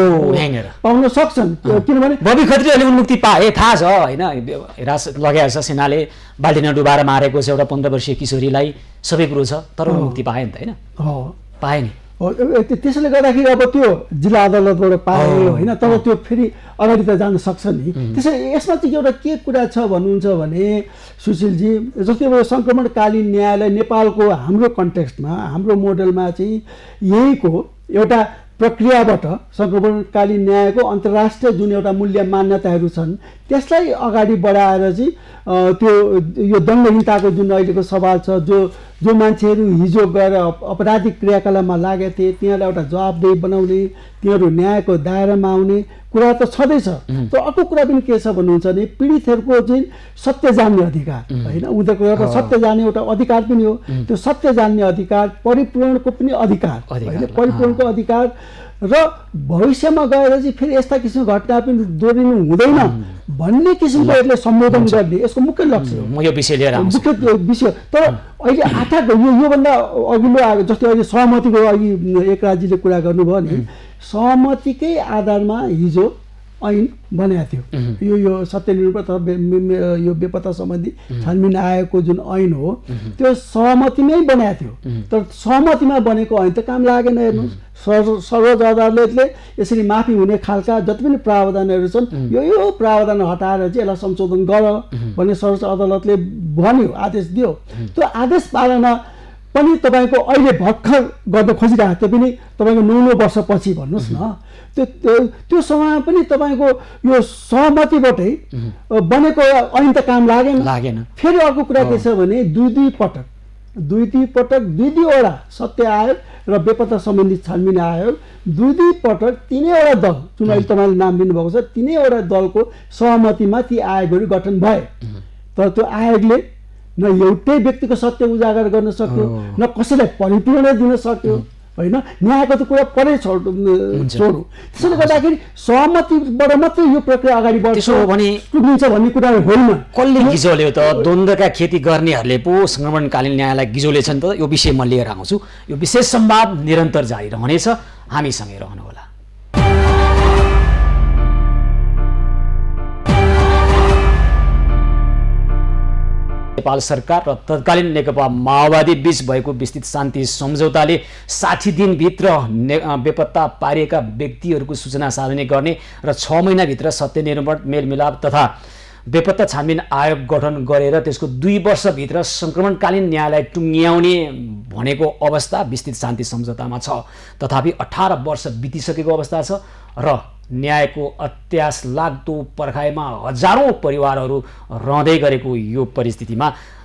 सक्छन् किनभने बबी खत्रीहरूले उन्मुक्ति पाए थाहा छ होइन, हिरास लगाएको छ, सेनाले बाल्टिनमा डुबाएर मारेको छ एउटा 15 वर्षीय किशोरीलाई, सबै कुरो छ, तर उन्मुक्ति पाए नि त होइन, पाए नि। त्यसले गर्दाखेरि अब त्यो जिल्ला अदालतबाट पाए होइन, तर त्यो फेरि अगाडि त जान सक्छ नि। त्यसैले यसमा चाहिँ एउटा के कुरा छ भन्नुहुन्छ भने सुशीलजी, जस्तै अब सङ्क्रमणकालीन न्यायालय नेपालको हाम्रो कन्टेक्स्टमा हाम्रो मोडलमा चाहिँ यहीको एउटा प्रक्रियाबाट सङ्क्रमणकालीन न्यायको अन्तर्राष्ट्रिय जुन एउटा मूल्य मान्यताहरू छन् त्यसलाई अगाडि बढाएर चाहिँ त्यो यो दण्डहीनताको जुन अहिलेको सवाल छ, जो मान्छेहरू हिजो गएर अपराधिक क्रियाकलापमा लागेका थिए तिनीहरूलाई एउटा जवाबदेही बनाउने, तिनीहरू न्यायको दायरामा आउने कुरा त छँदैछ। तर अर्को कुरा पनि के छ भन्नुहुन्छ भने पीडितहरूको चाहिँ सत्य जान्ने अधिकार होइन, उनीहरूको एउटा सत्य जान्ने एउटा अधिकार पनि हो। त्यो सत्य जान्ने अधिकार परिपूरणको पनि अधिकार होइन, परिपूरणको अधिकार र भविष्यमा गएर चाहिँ फेरि यस्ता किसिमको घटना पनि दोहोरिनु हुँदैन भन्ने किसिमको यसले सम्बोधन गर्ने यसको मुख्य लक्ष्य हो। म यो विषय लिएर मुख्य विषय। तर अहिले योभन्दा अघिल्लो जस्तै अहिले सहमतिको अघि एक राज्यले कुरा गर्नुभयो नि, सहमतिकै आधारमा हिजो ऐन बनाएको थियो, यो सत्यनिरूपण यो बेपत्ता सम्बन्धी छानबिन आयोगको जुन ऐन हो त्यो सहमतिमै बनाएको थियो। तर सहमतिमा बनेको ऐन त काम लागेन। हेर्नुहोस्, सर्वोच्च अदालतले यसरी माफी हुने खालका जति पनि प्रावधानहरू छन् यो प्रावधान हटाएर चाहिँ यसलाई संशोधन गर भन्ने सर्वोच्च अदालतले भन्यो, आदेश दियो। त्यो आदेश पालना पनि तपाईँको अहिले भर्खर गर्न खोजिरहेको त्यो पनि तपाईँको 9 वर्षपछि भन्नुहोस् न, त्यो समयमा पनि तपाईँको यो सहमतिबाटै बनेको ऐन त काम लागेन। फेरि अर्को कुरा के छ भने दुई दुईवटा सत्य आयोग र बेपत्ता सम्बन्धी छानबिन आयोग दुई पटक 3वटा दल जुन अहिले तपाईँले नाम दिनुभएको छ 3वटा दलको सहमतिमा ती आयोगहरू गठन भए। तर त्यो आयोगले न एउटै व्यक्तिको सत्य उजागर गर्न सक्यो, न कसैलाई परिपूर्ण दिन सक्यो होइन, न्यायको त कुरा परै छोडो। त्यसले गर्दाखेरि सहमतिबाट मात्रै यो प्रक्रिया अगाडि बढ्छ भन्ने कुरा होइन। कसले गिजोल्यो त? द्वन्द्वका खेती गर्नेहरूले पो सङ्क्रमणकालीन न्यायलाई गिजोलेछन् त? यो विषय म लिएर आउँछु। यो विशेष संवाद निरन्तर जारी रहनेछ, हामीसँगै रहनुहोला। नेपाल सरकार र तत्कालीन नेकपा माओवादी बीच भएको विस्तृत शान्ति सम्झौताले 60 दिनभित्र बेपत्ता पारिएका व्यक्तिहरूको सूचना सार्वजनिक गर्ने र 6 महिनाभित्र सत्यनिरूपण मेलमिलाप तथा बेपत्ता छानबिन आयोग गठन गरेर त्यसको 2 वर्षभित्र सङ्क्रमणकालीन न्यायलाई टुङ्ग्याउने भनेको अवस्था विस्तृत शान्ति सम्झौतामा छ। तथापि 18 वर्ष बितिसकेको अवस्था छ र न्यायको अत्यास लाग्दो पर्खाइमा हजारौं परिवारहरू रहँदै गरेको यो परिस्थितिमा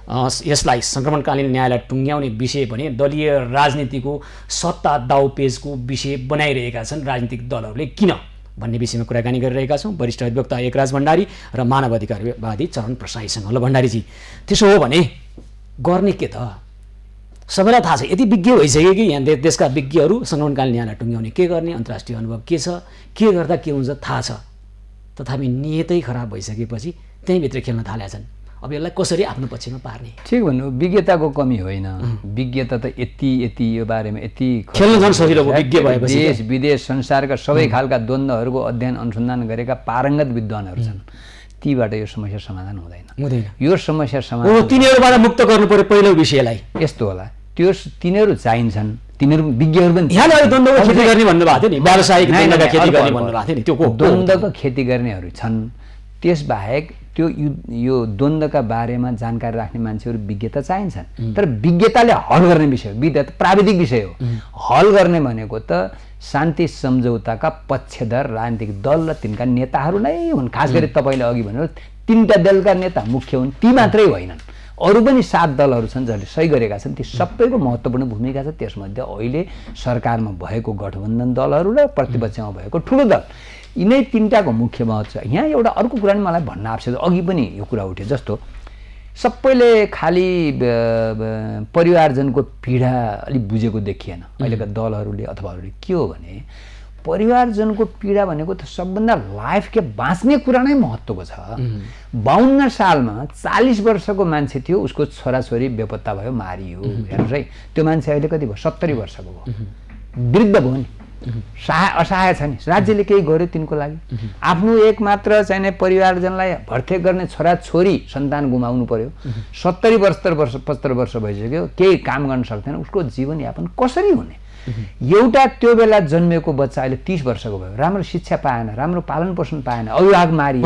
यसलाई सङ्क्रमणकालीन न्यायलाई टुङ्ग्याउने विषय भने दलीय राजनीतिको सत्ता दाउपेचको विषय बनाइरहेका छन् राजनीतिक दलहरूले किन भन्ने विषयमा कुराकानी गरिरहेका छौँ वरिष्ठ अधिवक्ता एकराज भण्डारी र मानव अधिकारवादी चरण प्रसाईसँग। ल भण्डारीजी, त्यसो हो भने गर्ने के त? सबैलाई थाहा छ, यति विज्ञ भइसक्यो कि यहाँ देशका विज्ञहरू सङ्क्रमणकालीन न्यायलाई टुङ्ग्याउने के गर्ने, अन्तर्राष्ट्रिय अनुभव के छ, के गर्दा के हुन्छ थाहा छ, तथापि नियतै खराब भइसकेपछि त्यहीँभित्र खेल्न थालेका छन्। अब यसलाई कसरी आफ्नो पक्षमा पार्ने? ठिक भन्नु, विज्ञताको कमी होइन, विज्ञता त यति यो बारेमा यति खेल्न झन् सजिलो भयो विज्ञ भएपछि। देश विदेश संसारका सबै खालका द्वन्द्वहरूको अध्ययन अनुसन्धान गरेका पारङ्गत विद्वानहरू छन्, तीबाट यो समस्या समाधान हुँदैन। यो समस्या समाधान तिनीहरूबाट मुक्त गर्नु पर्यो पहिलो विषयलाई। यस्तो होला, त्यो तिनीहरू चाहिन्छन्, तिनीहरू विज्ञहरू पनि। यहाँले अहिले द्वन्द्वको खेती गर्ने भन्नुभएको थियो नि, व्यावसायिक द्वन्द्वका खेती गर्ने भन्नुभएको थियो नि, त्यो द्वन्द्वको खेती गर्नेहरू छन्। त्यसबाहेक त्यो यो द्वन्द्वका बारेमा जानकारी राख्ने मान्छेहरू विज्ञता चाहिन्छन्, तर विज्ञताले हल गर्ने विषय हो, विज्ञता प्राविधिक विषय हो। हल गर्ने भनेको त शान्ति सम्झौताका पक्षधर राजनीतिक दल र तिनका नेताहरू नै हुन्। खास गरी तपाईँले अघि भन्नु 3टा दलका नेता मुख्य हुन्, ती मात्रै होइनन्, अरू पनि 7 दलहरू छन् जसले सही गरेका छन्। ती सबैको महत्त्वपूर्ण भूमिका छ। त्यसमध्ये अहिले सरकारमा भएको गठबन्धन दलहरू र प्रतिपक्षमा भएको ठुलो दल, यिनै 3टाको मुख्य महत्त्व छ। यहाँ एउटा अर्को कुरा नि मलाई भन्न आवश्यक छ, अघि पनि यो कुरा उठ्यो, जस्तो सबैले खालि परिवारजनको पीडा अलिक बुझेको देखिएन अहिलेका दलहरूले अथवाहरूले। के हो भने परिवारजनको पीडा भनेको त सबभन्दा लाइफ के बाँच्ने कुरा नै महत्त्वको छ। 52 सालमा 40 वर्षको मान्छे थियो, उसको छोराछोरी बेपत्ता भयो, मारियो। हेर्नुहोस् है, त्यो मान्छे अहिले कति भयो? 70 वर्षको भयो, वृद्ध भयो नि, असहाय छ नि। राज्यले केही गर्यो तिनको लागि? आफ्नो एकमात्र चाहिने परिवारजनलाई भर्ती गर्ने छोराछोरी सन्तान गुमाउनु पर्यो, 70 वर्ष 75 वर्ष भइसक्यो, केही काम गर्न सक्दैन, उसको जीवनयापन कसरी हुने? एउटा त्यो बेला जन्मेको बच्चा अहिले 30 वर्षको भयो, राम्रो शिक्षा पाएन, राम्रो पालन पोषण पाएन, अभिभावक मारियो।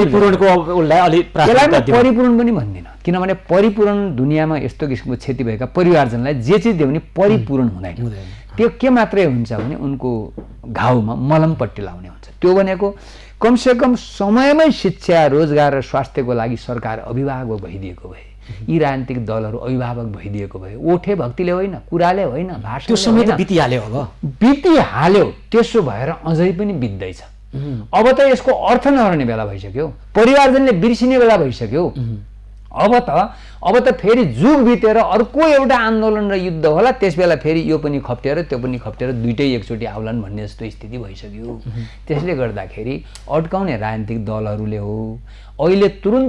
परिपूर्ण पनि भन्दिनँ, किनभने परिपूर्ण दुनियाँमा यस्तो किसिमको क्षति भएका परिवारजनलाई जे चिज दियो भने परिपूर्ण हुँदैन। त्यो के मात्रै हुन्छ भने उनको घाउमा मलमपट्टि लाउने हुन्छ। त्यो भनेको कमसेकम समयमै शिक्षा, रोजगार र स्वास्थ्यको लागि सरकार अभिभावक भइदिएको भए, यी राजनीतिक दलहरू अभिभावक भइदिएको भए, ओठे भक्तिले होइन, कुराले होइन, भाषा त्यो समय त बितिहाल्यो। अब बितिहाल्यो, त्यसो भएर अझै पनि बित्दैछ। अब त यसको अर्थ नहर्ने बेला भइसक्यो, परिवारजनले बिर्सिने बेला भइसक्यो। अब त फेरि जुग बितेर अर्को एउटा आन्दोलन र युद्ध होला, त्यसबेला फेरि यो पनि खप्टेर त्यो पनि खप्टेर दुइटै एकचोटि आउलान् भन्ने जस्तो स्थिति भइसक्यो। त्यसले गर्दाखेरि अड्काउने राजनीतिक दलहरूले हो। अहिले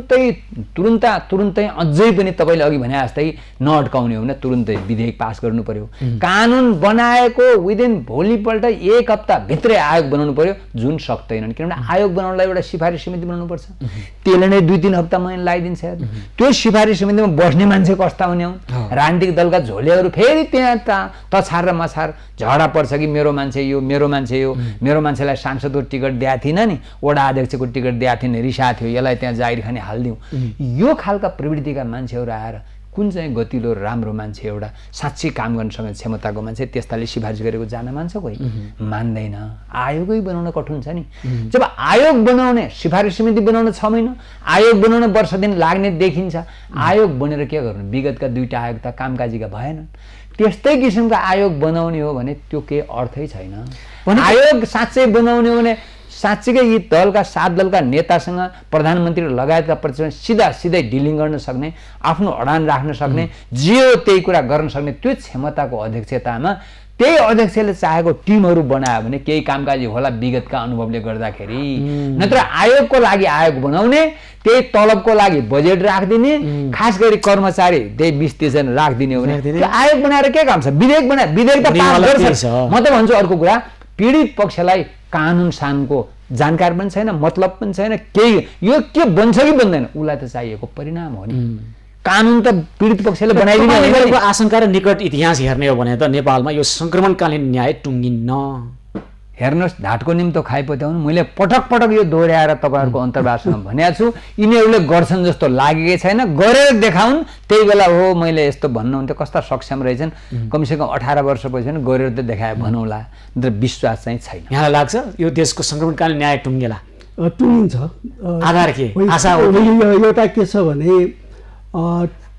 तुरुन्तै अझै पनि तपाईँले अघि भने जस्तै नअड्काउने हो भने तुरुन्तै विधेयक पास गर्नु पर्यो, कानुन बनाएको विदिन भोलिपल्ट 1 हप्ता भित्रै आयोग बनाउनु पर्यो, जुन सक्दैनन्। किनभने आयोग बनाउनलाई एउटा सिफारिस समिति बनाउनु पर्छ, त्यसले नै 2-3 हप्ता महिना लगाइदिन्छ। त्यो सिफारिस समितिमा बस्ने मान्छे कस्ता हुने हुन्? राजनीतिक दलका झोलेहरू फेरि त्यहाँ तछार र मछार झगडा पर्छ कि मेरो मान्छे यो, मेरो मान्छे यो, मेरो मान्छेलाई सांसदको टिकट दिएको थिएन नि, वडा अध्यक्षको टिकट दिएको थिएन, रिसा थियो, यसलाई त्यहाँ जाहिर खाने हालिदिउँ। यो खालका प्रवृत्तिका मान्छेहरू आएर कुन चाहिँ गतिलो राम्रो मान्छे, एउटा साँच्चै काम गर्न सक्ने क्षमताको मान्छे, त्यस्ताले सिफारिस गरेको जान मान्छ? कोही मान्दैन। आयोगै बनाउन कठिन छ नि। जब आयोग बनाउने, सिफारिस समिति बनाउन 6 महिना, आयोग बनाउन वर्ष दिन लाग्ने देखिन्छ। आयोग बनेर के गर्नु? विगतका 2टा आयोग त कामकाजीका भएनन्। त्यस्तै किसिमका आयोग बनाउने हो भने त्यो केही अर्थै छैन। आयोग साँच्चै बनाउने हो भने साँच्चीकै यी दलका 7 दलका नेतासँग प्रधानमन्त्री लगायतका प्रतिनिधि सिधै डिलिङ गर्न सक्ने, आफ्नो अडान राख्न सक्ने, जे हो त्यही कुरा गर्न सक्ने त्यो क्षमताको अध्यक्षतामा त्यही अध्यक्षले चाहेको टिमहरू बनायो भने केही कामकाजी होला विगतका अनुभवले गर्दाखेरि। नत्र आयोगको लागि आयोग बनाउने, त्यही तलबको लागि बजेट राखिदिने, खास गरी कर्मचारी त्यही 20-30 जना राखिदिने हो भने त्यो आयोग बनाएर के काम छ? विधेयक बनाए, विधेयक त पास गर्छ। म त भन्छु अर्को कुरा, पीडित पक्षलाई कानुन सानको जानकारी पनि छैन, मतलब पनि छैन, केही यो के बन्छ कि बन्दैन, उसलाई त चाहिएको परिणाम हो नि। कानुन त पीडित पक्षले बनाइदिने हो। आशंका र निकट इतिहास हेर्ने हो भने त नेपालमा यो सङ्क्रमणकालीन न्याय टुङ्गिन्न। हेर्नुहोस्, ढाटको निम्तो खाइपत्याउनु, मैले पटक पटक यो दोहोऱ्याएर तपाईँहरूको अन्तर्वासमा भनेको छु, यिनीहरूले गर्छन् जस्तो लागेकै छैन, गरेर देखाउन्, त्यही बेला हो मैले यस्तो भन्नुहुन्थ्यो, कस्ता सक्षम रहेछन्, कमसेकम 18 वर्ष भइसक्यो, गरेर त देखाए भनौँला, तर विश्वास चाहिँ छैन। यहाँलाई लाग्छ यो देशको सङ्क्रमणकालीन न्याय टुङ्गेला? टुङ्गिन्छ। आधार के? आशा एउटा के छ भने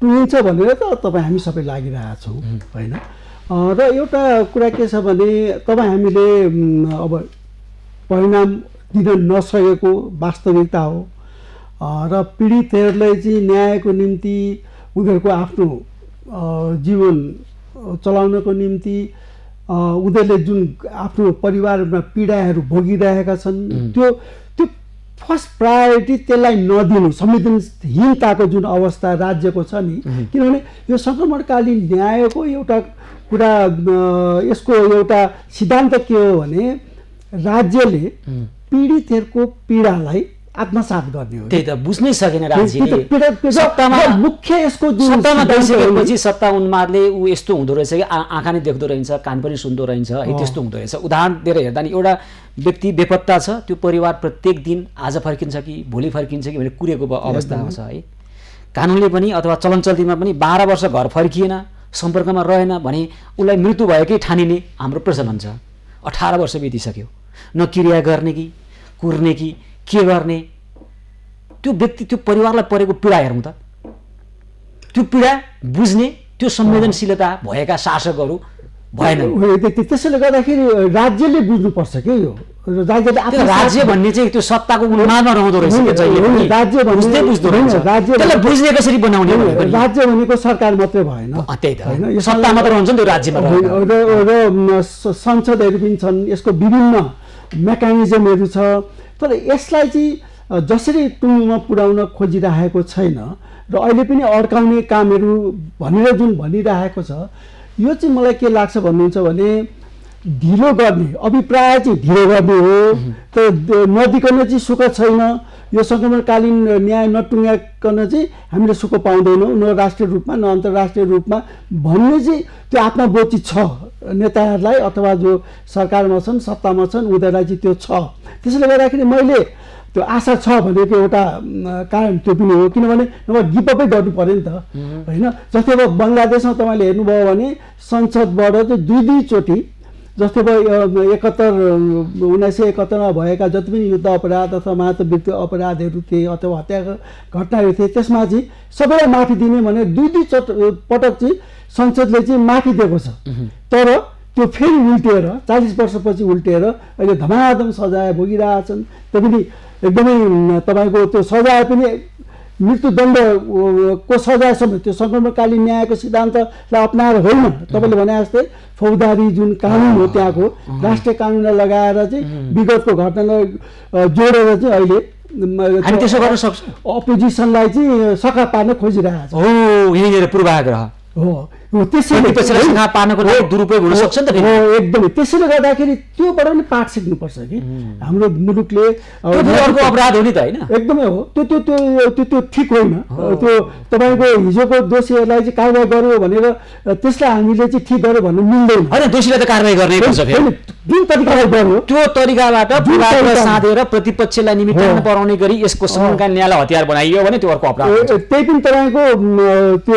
टुङ्गिन्छ भनेर त तपाईँ हामी सबै लागिरहेका छौँ होइन। र एउटा कुरा के छ भने तपाईँ हामीले अब परिणाम दिन नसकेको वास्तविकता हो र पीडितहरूलाई चाहिँ न्यायको निम्ति उनीहरूको आफ्नो जीवन चलाउनको निम्ति उनीहरूले जुन आफ्नो परिवारमा पीडाहरू भोगिरहेका छन् त्यो फर्स्ट प्रायोरिटी त्यसलाई नदिनु, संवेदनहीनताको जुन अवस्था राज्यको छ नि। किनभने यो सङ्क्रमणकालीन न्यायको एउटा कुरा, यसको एउटा सिद्धान्त के हो भने राज्यले पीडितहरूको पीडालाई आत्मसात गर्ने हो। त्यही त बुझ्नै सकेन राज्यले। सत्तामा मुख्य यसको सत्तामा गइसकेपछि सत्ता उन्मादले ऊ यस्तो हुँदो रहेछ कि आँखा नै देख्दो रहन्छ, कान पनि सुन्दो रहन्छ है, त्यस्तो हुँदो रहेछ। उदाहरण दिएर हेर्दा नि एउटा व्यक्ति बेपत्ता छ, त्यो परिवार प्रत्येक दिन आज फर्किन्छ कि भोलि फर्किन्छ कि भनेर कुरेको अवस्थामा छ है। कानुनले पनि अथवा चलनचल्तीमा पनि 12 वर्ष घर फर्किएन, सम्पर्कमा रहेन भने उसलाई मृत्यु भएकै ठानिने हाम्रो प्रचलन छ। 18 वर्ष बितिसक्यो, न क्रिया गर्ने कि कुर्ने कि के गर्ने। त्यो व्यक्ति त्यो परिवारलाई परेको पीडा हेरौँ त, त्यो पीडा बुझ्ने त्यो संवेदनशीलता भएका शासकहरू भएनन्। त्यसैले गर्दाखेरि राज्यले बुझ्नुपर्छ के यो राज्य भन्ने चाहिँ त्यो सत्ताको उन्मादमा रहँदो रहेछ। राज्य बुझ्ने कसरी बनाउने राज्य भनेको सरकार मात्रै भएन, त्यही त होइन, सत्ता मात्र रहन्छ नि त्यो राज्यमा। र संसदहरू पनि छन्, यसको विभिन्न मेकानिजमहरू छ। तर यसलाई चाहिँ जसरी टुङ्गोमा पुर्याउन खोजिरहेको छैन र अहिले पनि अड्काउने कामहरू भनेर जुन भनिरहेको छ, यो चाहिँ मलाई के लाग्छ भन्नुहुन्छ भने ढिलो गर्ने अभिप्राय चाहिँ ढिलो गर्ने हो। त नदिकन चाहिँ सुख छैन। यो सङ्क्रमणकालीन न्याय नटुङ्ग्याकन चाहिँ हामीले सुख पाउँदैनौँ, न राष्ट्रिय रूपमा न अन्तर्राष्ट्रिय रूपमा भन्ने चाहिँ त्यो आत्मबोधी छ नेताहरूलाई अथवा जो सरकारमा छन्, सत्तामा छन्, उनीहरूलाई चाहिँ त्यो छ। त्यसैले गर्दाखेरि मैले त्यो आशा छ भनेको एउटा कारण त्यो पनि हो। किनभने नभए गिभअपै गर्नु पऱ्यो नि त होइन। जस्तै अब बङ्गलादेशमा तपाईँले हेर्नुभयो भने संसदबाट चाहिँ दुई चोटि, जस्तै अब 1971मा भएका जति पनि युद्ध अपराध अथवा मानव मृत्यु अपराधहरू थिए अथवा हत्याका घटनाहरू थिए, त्यसमा चाहिँ सबैलाई माफी दिने भने दुई पटक चाहिँ संसदले चाहिँ माफी दिएको छ। तर त्यो फेरि उल्टिएर 40 वर्षपछि उल्टिएर अहिले धमाधम सजाय भोगिरहेछन्। त्यो पनि एकदमै तपाईँको त्यो सजाय पनि मृत्युदण्डको सजायसम्म त्यो सङ्क्रमणकालीन न्यायको सिद्धान्तलाई अपनाएर होइन, तपाईँले भने जस्तै फौजदारी जुन कानुन हो त्यहाँको राष्ट्रिय कानुनलाई लगाएर चाहिँ विगतको घटनालाई जोडेर चाहिँ अहिले हामी त्यसो गर्न सक्छौँ। अपोजिसनलाई चाहिँ सखा पार्न खोजिरहेको छ। हो, यहीँनिर पूर्वाग्रह हो। त्यसैले पार्नको लागि दुरुपयोग हुन सक्छ नि त। एकदमै। त्यसैले गर्दाखेरि त्योबाट पनि पाठ सिक्नुपर्छ कि हाम्रो मुलुकले। अर्को अपराध हो नि त होइन, एकदमै हो। त्यो ठिक होइन। त्यो तपाईँको हिजोको दोषीहरूलाई चाहिँ कारवाही गर्यो भनेर त्यसलाई हामीले चाहिँ ठिक गर्यो भन्नु मिल्दैन होइन। दोषीलाई त कारवाही गर्नै पर्छ। जुन तरिकाले गर्यो त्यो तरिकाबाट पूर्वाग्रह साधेर प्रतिपक्षलाई निमित्त पराउने गरी यसको सङ्क्रमणकालीन न्यायलाई हतियार बनाइयो भने त्यो अर्को अपराध। त्यही पनि तपाईँको त्यो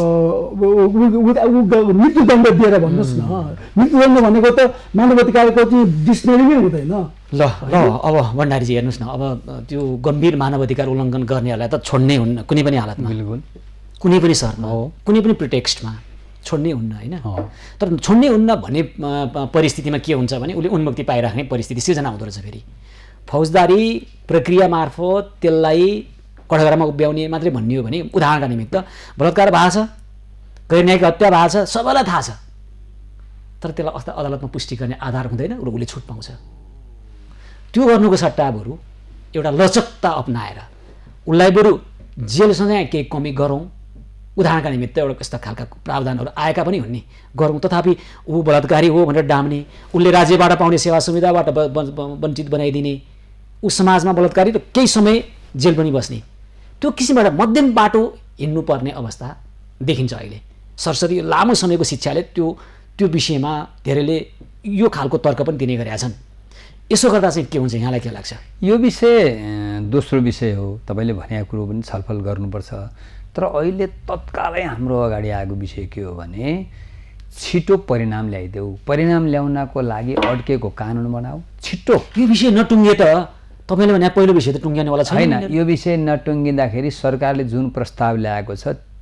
मृत्युदण्ड दिएर भन्नुहोस् न। मृत्युदण्ड भनेको त मानवाधिकारको चाहिँ डिक्सनरीमै हुँदैन। ल अब भण्डारीजी हेर्नुहोस् न, अब त्यो गम्भीर मानवाधिकार उल्लङ्घन गर्नेहरूलाई त छोड्नै हुन्न कुनै पनि हालतमा, कुनै पनि शर्तमा हो, कुनै पनि प्रिटेक्स्टमा छोड्नै हुन्न होइन। तर छोड्नै हुन्न भन्ने परिस्थितिमा के हुन्छ भने उसले उन्मुक्ति पाइराख्ने परिस्थिति सिर्जना हुँदो रहेछ। फेरि फौजदारी प्रक्रिया मार्फत त्यसलाई कठघरामा उभ्याउने मात्रै भन्ने हो भने उदाहरणका निमित्त बलात्कार भएको छ, गैर न्यायिक हत्या भएको छ, सबैलाई थाहा छ, तर त्यसलाई अदालतमा पुष्टि गर्ने आधार हुँदैन र उसले छुट पाउँछ। त्यो गर्नुको सट्टा बरु एउटा लचकता अपनाएर उसलाई बरु जेलसँगै केही कमी गरौँ, उदाहरणका निमित्त एउटा यस्ता खालका प्रावधानहरू आएका पनि हुन् नि, गरौँ। तथापि ऊ बलात्कारी हो भनेर डाम्ने, उसले राज्यबाट पाउने सेवा सुविधाबाट वञ्चित बनाइदिने, ऊ समाजमा बलात्कारी र केही समय जेल पनि बस्ने, त्यो किसिमबाट मध्यम बाटो हिँड्नुपर्ने अवस्था देखिन्छ अहिले। सरसरी लामो समयको शिक्षाले त्यो विषयमा धेरैले यो खालको तर्क पनि दिने गरेका छन्। यसो गर्दा चाहिँ के हुन्छ, यहाँलाई के लाग्छ? यो विषय दोस्रो विषय हो, तपाईँले भनेको कुरो पनि छलफल गर्नुपर्छ। तर अहिले तत्कालै हाम्रो अगाडि आएको विषय के हो भने छिटो परिणाम ल्याइदेऊ, परिणाम ल्याउनको लागि अड्केको कानुन बनाऊ छिटो। यो विषय नटुङ्गे त तपाईँले भने पहिलो विषय त टुङ्ग्याउनेवाला छैन। यो विषय नटुङ्गिँदाखेरि सरकारले जुन प्रस्ताव ल्याएको छ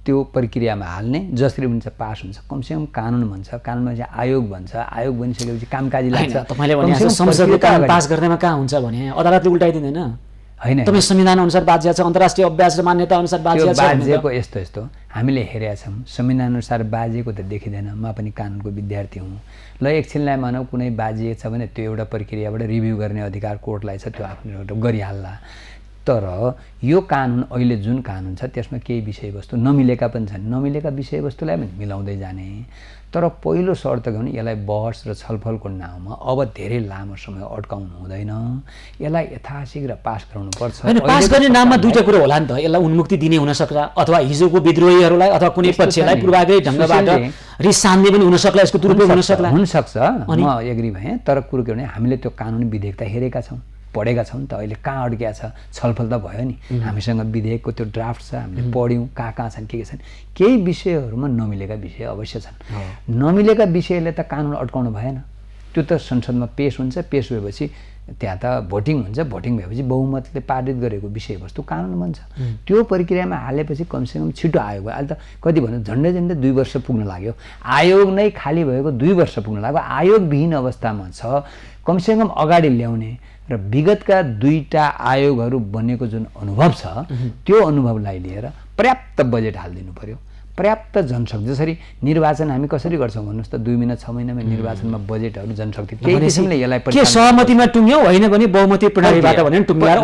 त्यो प्रक्रियामा हाल्ने, जसरी हुन्छ पास हुन्छ। कमसेकम कानुन भन्छ, कानुनमा चाहिँ आयोग भन्छ, आयोग बनिसकेपछि कामकाजी लाग्छ। तपाईँले भने संसदले कानुन पास गर्दैमा कहाँ हुन्छ भने अदालतले उल्टाइदिँदैन होइन। तपाईँ संविधान अनुसार बाध्य छ, अन्तर्राष्ट्रिय अभ्यास र मान्यता अनुसार बाध्य छ। बाजेको यस्तो हामीले हेरेका छौँ, संविधान अनुसार बाजेको त देखिँदैन। म पनि कानुनको विद्यार्थी हुँ। ल एकछिनलाई मानौ कुनै बाजिएको छ भने त्यो एउटा प्रक्रियाबाट रिभ्यू गर्ने अधिकार कोर्टलाई छ, त्यो आफ्नो एउटा गरिहाल्ला। तर यो कानुन अहिले जुन कानुन छ त्यसमा केही विषयवस्तु नमिलेका पनि छन्। नमिलेका विषयवस्तुलाई पनि मिलाउँदै जाने। तर पहिलो शर्त के भने यसलाई बहस र छलफलको नाउँमा अब धेरै लामो समय अड्काउनु हुँदैन। यसलाई यथाशीघ्र पास गराउनुपर्छ। पास गर्ने नाममा दुईटा कुरो होला नि त। यसलाई उन्मुक्ति दिने हुनसक्छ, अथवा हिजोको विद्रोहीहरूलाई अथवा कुनै पक्षलाई पूर्वाग्रही ढङ्गबाट रिसान्ने पनि हुनसक्ला, यसको दुरुपयोग हुनसक्ला। हुनसक्छ, म एग्री भएँ। तर कुरो के भने हामीले त्यो कानुन विधेयक त हेरेका छौँ, पढेका छौँ नि त। अहिले कहाँ अड्किया छ? छलफल त भयो नि। हामीसँग विधेयकको त्यो ड्राफ्ट छ, हामीले पढ्यौँ कहाँ छन्, के छन्। केही विषयहरूमा नमिलेका विषय अवश्य छन्। नमिलेका विषयले त कानुन अड्काउनु भएन। त्यो त संसदमा पेश हुन्छ, पेश भएपछि त्यहाँ त भोटिङ हुन्छ, भोटिङ भएपछि बहुमतले पारित गरेको विषयवस्तु कानुन बन्छ। त्यो प्रक्रियामा हालेपछि कमसेकम छिटो आयोग भयो। अहिले त कति भन्नु झन्डै 2 वर्ष पुग्न लाग्यो। आयोग नै खाली भएको 2 वर्ष पुग्न लाग्यो। आयोगविहीन अवस्थामा छ, कमसेकम अगाडि ल्याउने र विगतका 2टा आयोगहरू बनेको जुन अनुभव छ त्यो अनुभवलाई लिएर पर्याप्त बजेट हालिदिनु पर्यो, पर्याप्त जनशक्ति। जसरी निर्वाचन हामी कसरी गर्छौँ भन्नुहोस् त, 2 महिना 6 महिनामा निर्वाचनमा बजेटहरू जनशक्ति त्यही किसिमले यसलाई के सहमतिमा टुङ्ग्यौ होइन भने बहुमती प्रणालीबाट भने टुङ्ग्याएर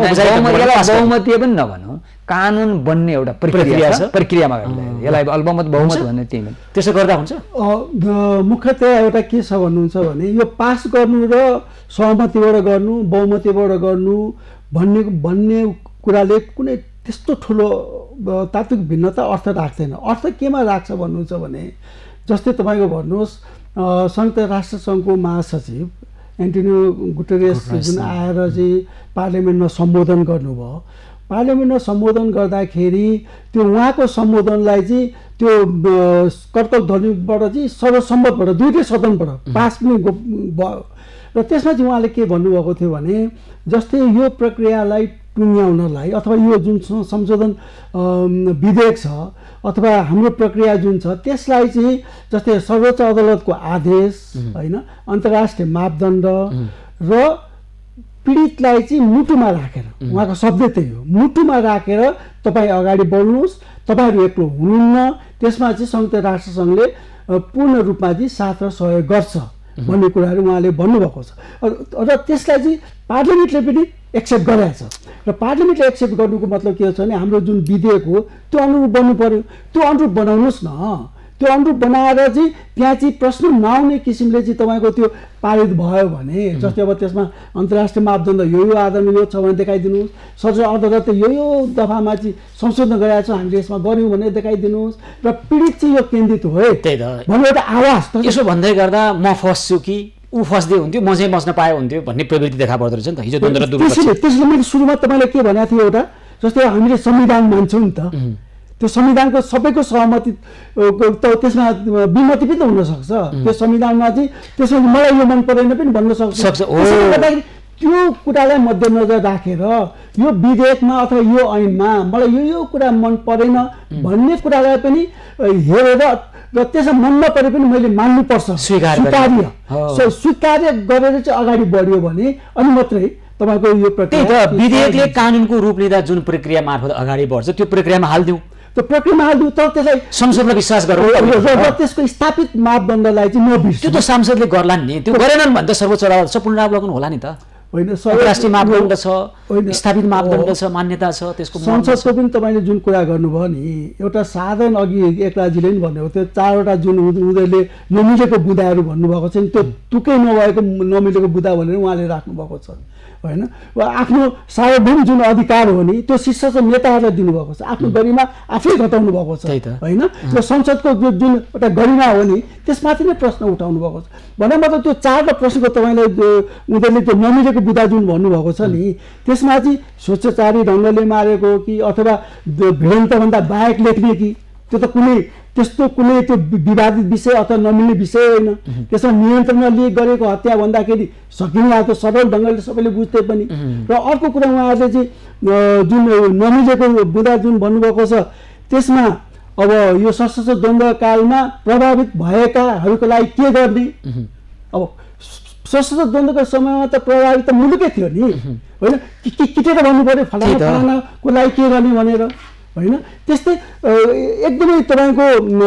बहुमती पनि नभनौँ, कानुन बन्ने एउटा प्रक्रिया छ। प्रक्रियामा यसलाई अल्पमत बहुमत भन्ने त्यही हो। त्यसो गर्दा हुन्छ। मुख्यतया एउटा के छ भन्नुहुन्छ भने यो पास गर्नु र सहमतिबाट गर्नु, बहुमतीबाट गर्नु भन्ने कुराले कुनै त्यस्तो ठुलो तात्विक भिन्नता अर्थ राख्दैन। अर्थ केमा राख्छ भन्नुहुन्छ भने जस्तै तपाईँको भन्नुहोस् संयुक्त राष्ट्र सङ्घको महासचिव एन्टोनियो गुटेरेस जुन आएर चाहिँ पार्लियामेन्टमा सम्बोधन गर्नुभयो, पार्लियामेन्टमा सम्बोधन गर्दाखेरि त्यो उहाँको सम्बोधनलाई चाहिँ त्यो कर्तव्य ध्वनिबाट चाहिँ सर्वसम्मतबाट 2टै सदनबाट पास पनि भयो। र त्यसमा चाहिँ उहाँले के भन्नुभएको थियो भने जस्तै यो प्रक्रियालाई टुङ्ग्याउनलाई अथवा यो जुन संशोधन विधेयक छ अथवा हाम्रो प्रक्रिया जुन छ त्यसलाई चाहिँ जस्तै सर्वोच्च अदालतको आदेश होइन, अन्तर्राष्ट्रिय मापदण्ड र पीडितलाई चाहिँ मुटुमा राखेर, उहाँको शब्द त्यही हो, मुटुमा राखेर तपाईँ अगाडि बढ्नुहोस्, तपाईँहरू एक्लो हुनुहुन्न, त्यसमा चाहिँ संयुक्त राष्ट्र सङ्घले पूर्ण रूपमा चाहिँ साथ र सहयोग गर्छ भन्ने कुराहरू उहाँले भन्नुभएको छ। र त्यसलाई चाहिँ पार्लियामेन्टले पनि एक्सेप्ट गरेको छ। र पार्लियामेन्टले एक्सेप्ट गर्नुको मतलब के छ भने हाम्रो जुन विधेयक हो त्यो अनुरूप बन्नु पर्यो। त्यो अनुरूप बनाउनुहोस् न। त्यो अनुरूप बनाएर चाहिँ त्यहाँ चाहिँ प्रश्न नआउने किसिमले चाहिँ तपाईँको त्यो पारित भयो भने जस्तै अब त्यसमा अन्तर्राष्ट्रिय मापदण्ड यो आधारमा यो छ भने देखाइदिनुहोस्, सर्वोच्च अदालतले यो दफामा चाहिँ संशोधन गरेका छ हामीले यसमा गऱ्यौँ भने देखाइदिनुहोस्, र पीडित चाहिँ यो केन्द्रित हो त्यही त भन्ने एउटा आवाज। यसो भन्दै गर्दा म फस्छु कि ऊ फस्दै हुन्थ्यो, म चाहिँ बस्न पाए हुन्थ्यो भन्ने प्रवृत्ति देखा पर्दो रहेछ नि त हिजो द्वन्द्व र दुर्पक्ष। त्यसले मैले सुरुमा तपाईँलाई के भनेको थिएँ एउटा, जस्तै हामीले संविधान मान्छौँ नि त, त्यो संविधानको सबैको सहमति त्यसमा विमति पनि त हुनसक्छ। त्यो संविधानमा चाहिँ त्यसमा मलाई यो मन परेन पनि भन्न सक्छ। त्यो कुरालाई मध्यनजर राखेर यो विधेयकमा अथवा यो ऐनमा मलाई यो कुरा मन परेन भन्ने कुरालाई पनि हेरेर र त्यसमा मन नपरे पनि मैले मान्नुपर्छ, स्वीकार्य गरेर चाहिँ अगाडि बढ्यो भने अनि मात्रै तपाईँको यो प्रक्रिया। विधेयकले कानुनको रूप लिँदा जुन प्रक्रिया मार्फत अगाडि बढ्छ त्यो प्रक्रियामा हालिदिउँ, त्यो प्रक्रियामा हालिदिउँ, तर त्यसलाई संसदलाई विश्वास गरौँ र त्यसको स्थापित मापदण्डलाई चाहिँ नबिर्सौँ। त्यो त सांसदले गर्ला नि, त्यो गरेनन् भने त सर्वोच्च अदालत छ, पुनरावलोकन होला नि त। होइन, अन्तर्राष्ट्रिय मापदण्ड छ, स्थापित मापदण्ड छ, मान्यता छ, त्यसको संसदको पनि तपाईँले जुन कुरा गर्नुभयो नि, एउटा साधन अघि एकराजीले पनि भन्नुभयो त्यो 4वटा जुन उनीहरूले नमिलेको बुदाहरू भन्नुभएको छ नि, त्यो तुकै नभएको नमिलेको बुदा भनेर उहाँले राख्नुभएको छ होइन। आफ्नो सार्वभौम जुन अधिकार हो नि त्यो शीर्ष नेताहरूलाई दिनुभएको छ, आफ्नो गरिमा आफै घटाउनु भएको छ होइन। र संसदको जुन एउटा गरिमा हो नि त्यसमाथि नै प्रश्न उठाउनु भएको छ। भने मतलब त्यो 4वटा प्रश्नको तपाईँले उनीहरूले त्यो नमिलेको बुदा जुन भन्नुभएको छ नि त्यसमा चाहिँ स्वेच्छाचारी ढङ्गले मारेको कि अथवा भिडन्तभन्दा बाहेक लेख्ने कि त्यो त कुनै त्यस्तो कुनै त्यो विवादित विषय अथवा नमिल्ने विषय होइन। त्यसमा नियन्त्रणमा लिए गरेको हत्या भन्दाखेरि सकिने त्यो सरल ढङ्गले सबैले बुझ्दै पनि। र अर्को कुरा उहाँहरूले चाहिँ जुन नमिलेको बुदा जुन भन्नुभएको छ त्यसमा अब यो सशस्त्र द्वन्द्वकालमा प्रभावित भएकाहरूको लागि के गर्ने? अब सशस्त्र द्वन्द्वको समयमा त प्रभावित त मुलुकै थियो नि, होइन? किटेर भन्नु पर्यो फलाना फलानाको लागि के गर्ने भनेर, होइन? त्यस्तै एकदमै तपाईँको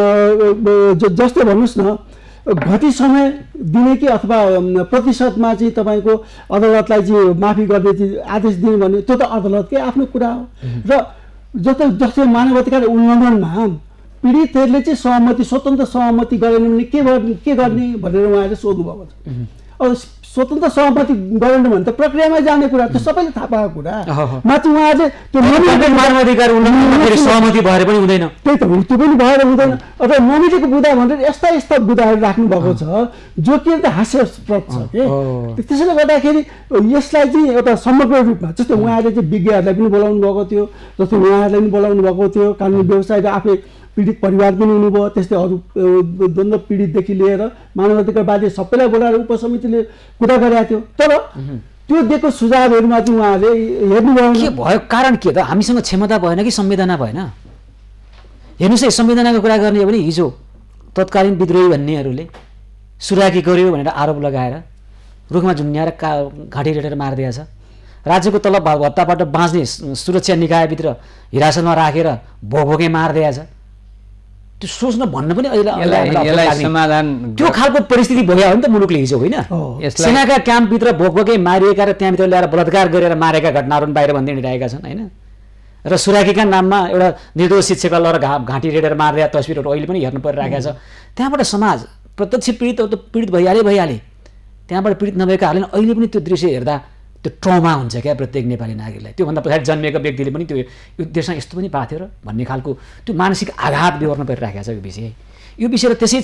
जस्तै भन्नुहोस् न, घटी समय दिने कि अथवा प्रतिशतमा चाहिँ तपाईँको अदालतलाई चाहिँ माफी गर्ने चाहिँ आदेश दिने भने त्यो त अदालतकै आफ्नो कुरा हो। र जस्तै मानवाधिकार उल्लङ्घनमा पीडितहरूले चाहिँ सहमति, स्वतन्त्र सहमति गरेन भने के गर्ने भनेर उहाँहरूले सोध्नुभएको छ। अब स्वतन्त्र सहमति गरेन भने त प्रक्रियामा जाने कुरा, त्यो सबैले थाहा पाएको कुरा। माथि उहाँहरूले त्यो मानवाधिकार उल्लङ्घन सहमति भएर पनि हुँदैन, त्यही त त्यो पनि भएर हुँदैन। अब नमिलेको बुदा भनेर यस्ता यस्ता बुदाहरू राख्नु भएको छ जो कि त हास्यास्पद छ के। त्यसैले गर्दाखेरि यसलाई चाहिँ एउटा समग्र रूपमा, जस्तै उहाँहरूले चाहिँ विज्ञहरूलाई पनि बोलाउनु भएको थियो, जस्तै उहाँहरूलाई पनि बोलाउनु भएको थियो, कानुनी व्यवसाय र आफै पीडित परिवार पनि हुनुभयो, त्यस्तै अरू द्वन्द्व पीडितदेखि लिएर मानवाधिकारवादी सबैलाई बोलाएर उपसमितिले कुरा गरेका थियो। तर त्यो दिएको सुझावहरूमा चाहिँ उहाँले हेर्नुभयो के भयो, कारण के त? हामीसँग क्षमता भएन कि संवेदना भएन? हेर्नुहोस् है, संवेदनाको कुरा गर्ने हो भने हिजो तत्कालीन विद्रोही भन्नेहरूले सुराकी गर्यो भनेर आरोप लगाएर रुखमा झुन्ड्याएर घाँटी रेटेर मारिदिएको छ। राज्यको तलब भत्ताबाट बाँच्ने सुरक्षा निकायभित्र हिरासतमा राखेर भोकै मारिदिएको छ। त्यो सोच्न भन्न पनि अहिले समाधान त्यो खालको परिस्थिति भयो नि त मुलुकले हिजो, होइन? सेनाका क्याम्पभित्र भोकभोकै मारिएका र त्यहाँभित्र ल्याएर बलात्कार गरेर मारेका घटनाहरू बाहिर भन्दै हिँडिरहेका छन्, होइन? र सुराकीका नाममा एउटा निर्दोष शिक्षकलाई लगेर घाँटी रेडेर मारिदिएका तस्बिरहरू अहिले पनि हेर्नु परिरहेको छ। त्यहाँबाट समाज प्रत्यक्ष पीडित त पीडित भइहाले, त्यहाँबाट पीडित नभएकाहरूले अहिले पनि त्यो दृश्य हेर्दा त्यो ट्रमा हुन्छ क्या प्रत्येक नेपाली नागरिकलाई। त्योभन्दा पछाडि जन्मिएका व्यक्तिले पनि त्यो यो देशमा यस्तो पनि भएको थियो र भन्ने खालको त्यो मानसिक आघात बेहोर्न परिरहेको छ। यो विषय त्यसै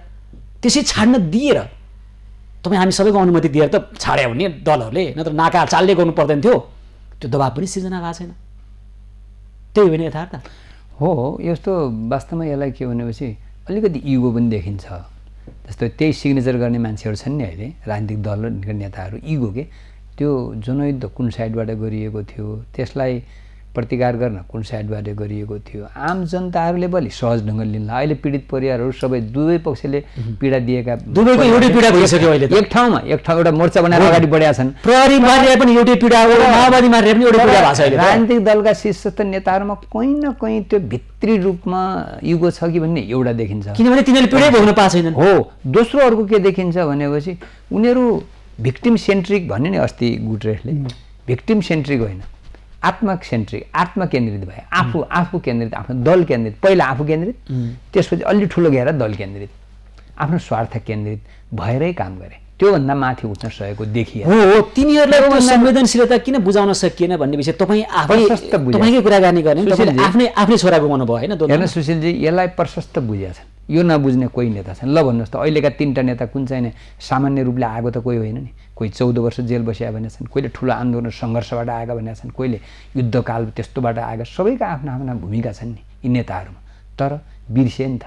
छाड्न दिएर तपाईँ हामी सबैको अनुमति दिएर त छाड्यो भने दलहरूले, नत्र नाका चाल्ने गर्नु पर्दैन थियो, त्यो दबाब पनि सिर्जना भएको छैन। त्यही होइन यथार्थ हो। यस्तो वास्तवमा यसलाई के भनेपछि अलिकति इगो पनि देखिन्छ। जस्तो त्यही सिग्नेचर गर्ने मान्छेहरू छन् नि अहिले राजनीतिक दल र नेताहरू, इगो के त्यो जनयुद्ध कुन साइडबाट गरिएको थियो, त्यसलाई प्रतिकार गर्न कुन साइडबाट गरिएको थियो, आम जनताहरूले बलि सहज ढङ्गले लिन्ला। अहिले पीडित परिवारहरू सबै दुवै पक्षले पीडा दिएका, दुवैको एउटै पीडा भइसक्यो अहिले। एक ठाउँमा एउटा मोर्चा बनाएर अगाडि बढेका छन्। प्रहरी मारिए पनि एउटै पीडा हो, माओवादी मारिए पनि एउटै पीडा भएको छ। राजनीतिक दलका शीर्षस्थ नेताहरूमा कहीँ न कहीँ त्यो भित्री रूपमा युगो छ कि भन्ने एउटा देखिन्छ, किनभने तिनीहरूले पीडै भोग्न पाएको छैनन्। हो। दोस्रो अर्को के देखिन्छ भनेपछि उनीहरू भिक्टिम सेन्ट्रिक भन्ने नि अस्ति गुटरेसले, भिक्टिम सेन्ट्रिक होइन, आत्मा सेन्ट्रिक, आत्मा केन्द्रित भए, आफू केन्द्रित, आफ्नो दल केन्द्रित। पहिला आफू केन्द्रित, त्यसपछि अलि ठुलो घेरा दल केन्द्रित, आफ्नो स्वार्थ केन्द्रित भएरै काम गरे। त्योभन्दा माथि उठ्न सकेको देखियो। हो, तिनीहरूलाई त्यो संवेदनशीलता किन बुझाउन सकिएन भन्ने विषय तपाईँ तपाईँकै कुराकानी गर्ने, आफ्नै छोरा गुमाउनु भयो, होइन? हेर्नु सुशीलजी, यसलाई प्रशस्त बुझेका छन्, यो नबुझ्ने कोही नेता छन्। ल भन्नुहोस् त, अहिलेका 3टा नेता कुन चाहिँ सामान्य रूपले आएको त कोही होइन नि। कोही 14 वर्ष जेल बसिया भनेका छन्, कोहीले ठुलो आन्दोलन सङ्घर्षबाट आएका भनेका छन्, कोहीले युद्धकाल त्यस्तोबाट आएका। सबैका आफ्ना आफ्ना भूमिका छन् नि यी नेताहरूमा। तर बिर्सिए नि त,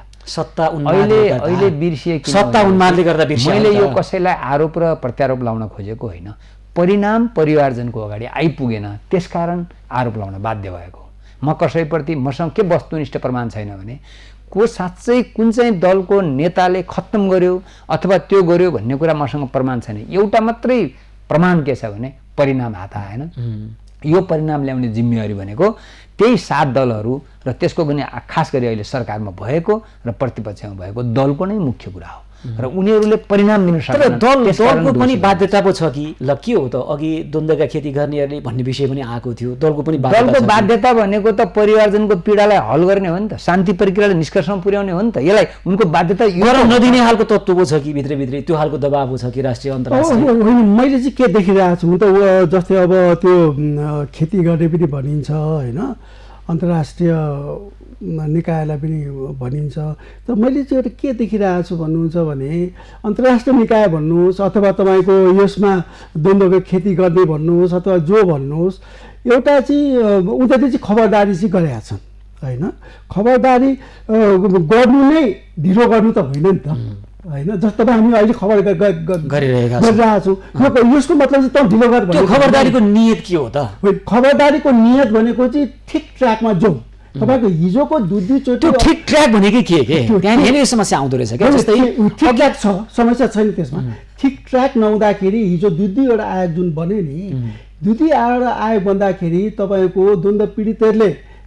अहिले बिर्सिए। सत्ता उन्मादले गर्दा बिर्सिए। मैले यो कसैलाई आरोप र प्रत्यारोप लाउन खोजेको होइन, परिणाम परिवारजनको अगाडि आइपुगेन, त्यसकारण आरोप लाउन बाध्य भएको। म कसैप्रति मसँग के वस्तुनिष्ठ प्रमाण छैन भने को साँच्चै कुन चाहिँ दलको नेताले खत्तम गर्यो अथवा त्यो गर्यो भन्ने कुरा मसँग प्रमाण छैन। एउटा मात्रै प्रमाण के छ भने परिणाम हात आएन। यो परिणाम ल्याउने जिम्मेवारी भनेको त्यही 7 दलहरू र त्यसको पनि खास गरी अहिले सरकारमा भएको र प्रतिपक्षमा भएको दलको नै मुख्य कुरा हो र उनीहरूले परिणाम दिन सक्दैन। दलको पनि बाध्यता पो छ कि ल के हो त, अघि द्वन्द्वका खेती गर्नेहरूले भन्ने विषय पनि आएको थियो। दलको पनि बाध्यता भनेको त परिवारजनको पीडालाई हल गर्ने हो नि त, शान्ति प्रक्रियालाई निष्कर्षमा पुर्याउने हो नि त। यसलाई उनको बाध्यता नदिने खालको तत्त्व पो छ कि भित्रभित्रै त्यो खालको दबाब छ कि राष्ट्रिय अन्तर्राष्ट्रिय? होइन, मैले चाहिँ के देखिरहेको छु त, जस्तै अब त्यो खेती गर्ने पनि भनिन्छ, होइन? अन्तर्राष्ट्रिय निकायलाई पनि भनिन्छ। त मैले चाहिँ एउटा के देखिरहेको छु भन्नुहुन्छ भने अन्तर्राष्ट्रिय निकाय भन्नुहोस् अथवा तपाईँको यसमा द्वन्द्वको खेती गर्ने भन्नुहोस् अथवा जो भन्नुहोस्, एउटा चाहिँ उनीहरूले चाहिँ खबरदारी चाहिँ गरेका छन्, होइन? खबरदारी गर्नु नै ढिलो गर्नु त होइन नि त, होइन? जस्तो हामी अहिले खबर गरिरहेका छौँ, यसको मतलब चाहिँ त ढिलो गर। खबरदारीको नियत के हो त? खबरदारीको नियत भनेको चाहिँ ठिक ट्र्याकमा जाउँ, तपाईँको हिजोको दुईचोटि त्यो ठिक ट्र्याक भनेकै के त्यहाँ यही समस्या आउँदो रहेछ क्या जस्तै ठिक ट्र्याक छ समस्या छैन त्यसमा ठिक ट्र्याक नहुँदाखेरि हिजो दुईवटा आयोग जुन बन्यो नि दुईवटा आयोग बन्दाखेरि तपाईँको द्वन्द्व पीडितहरूले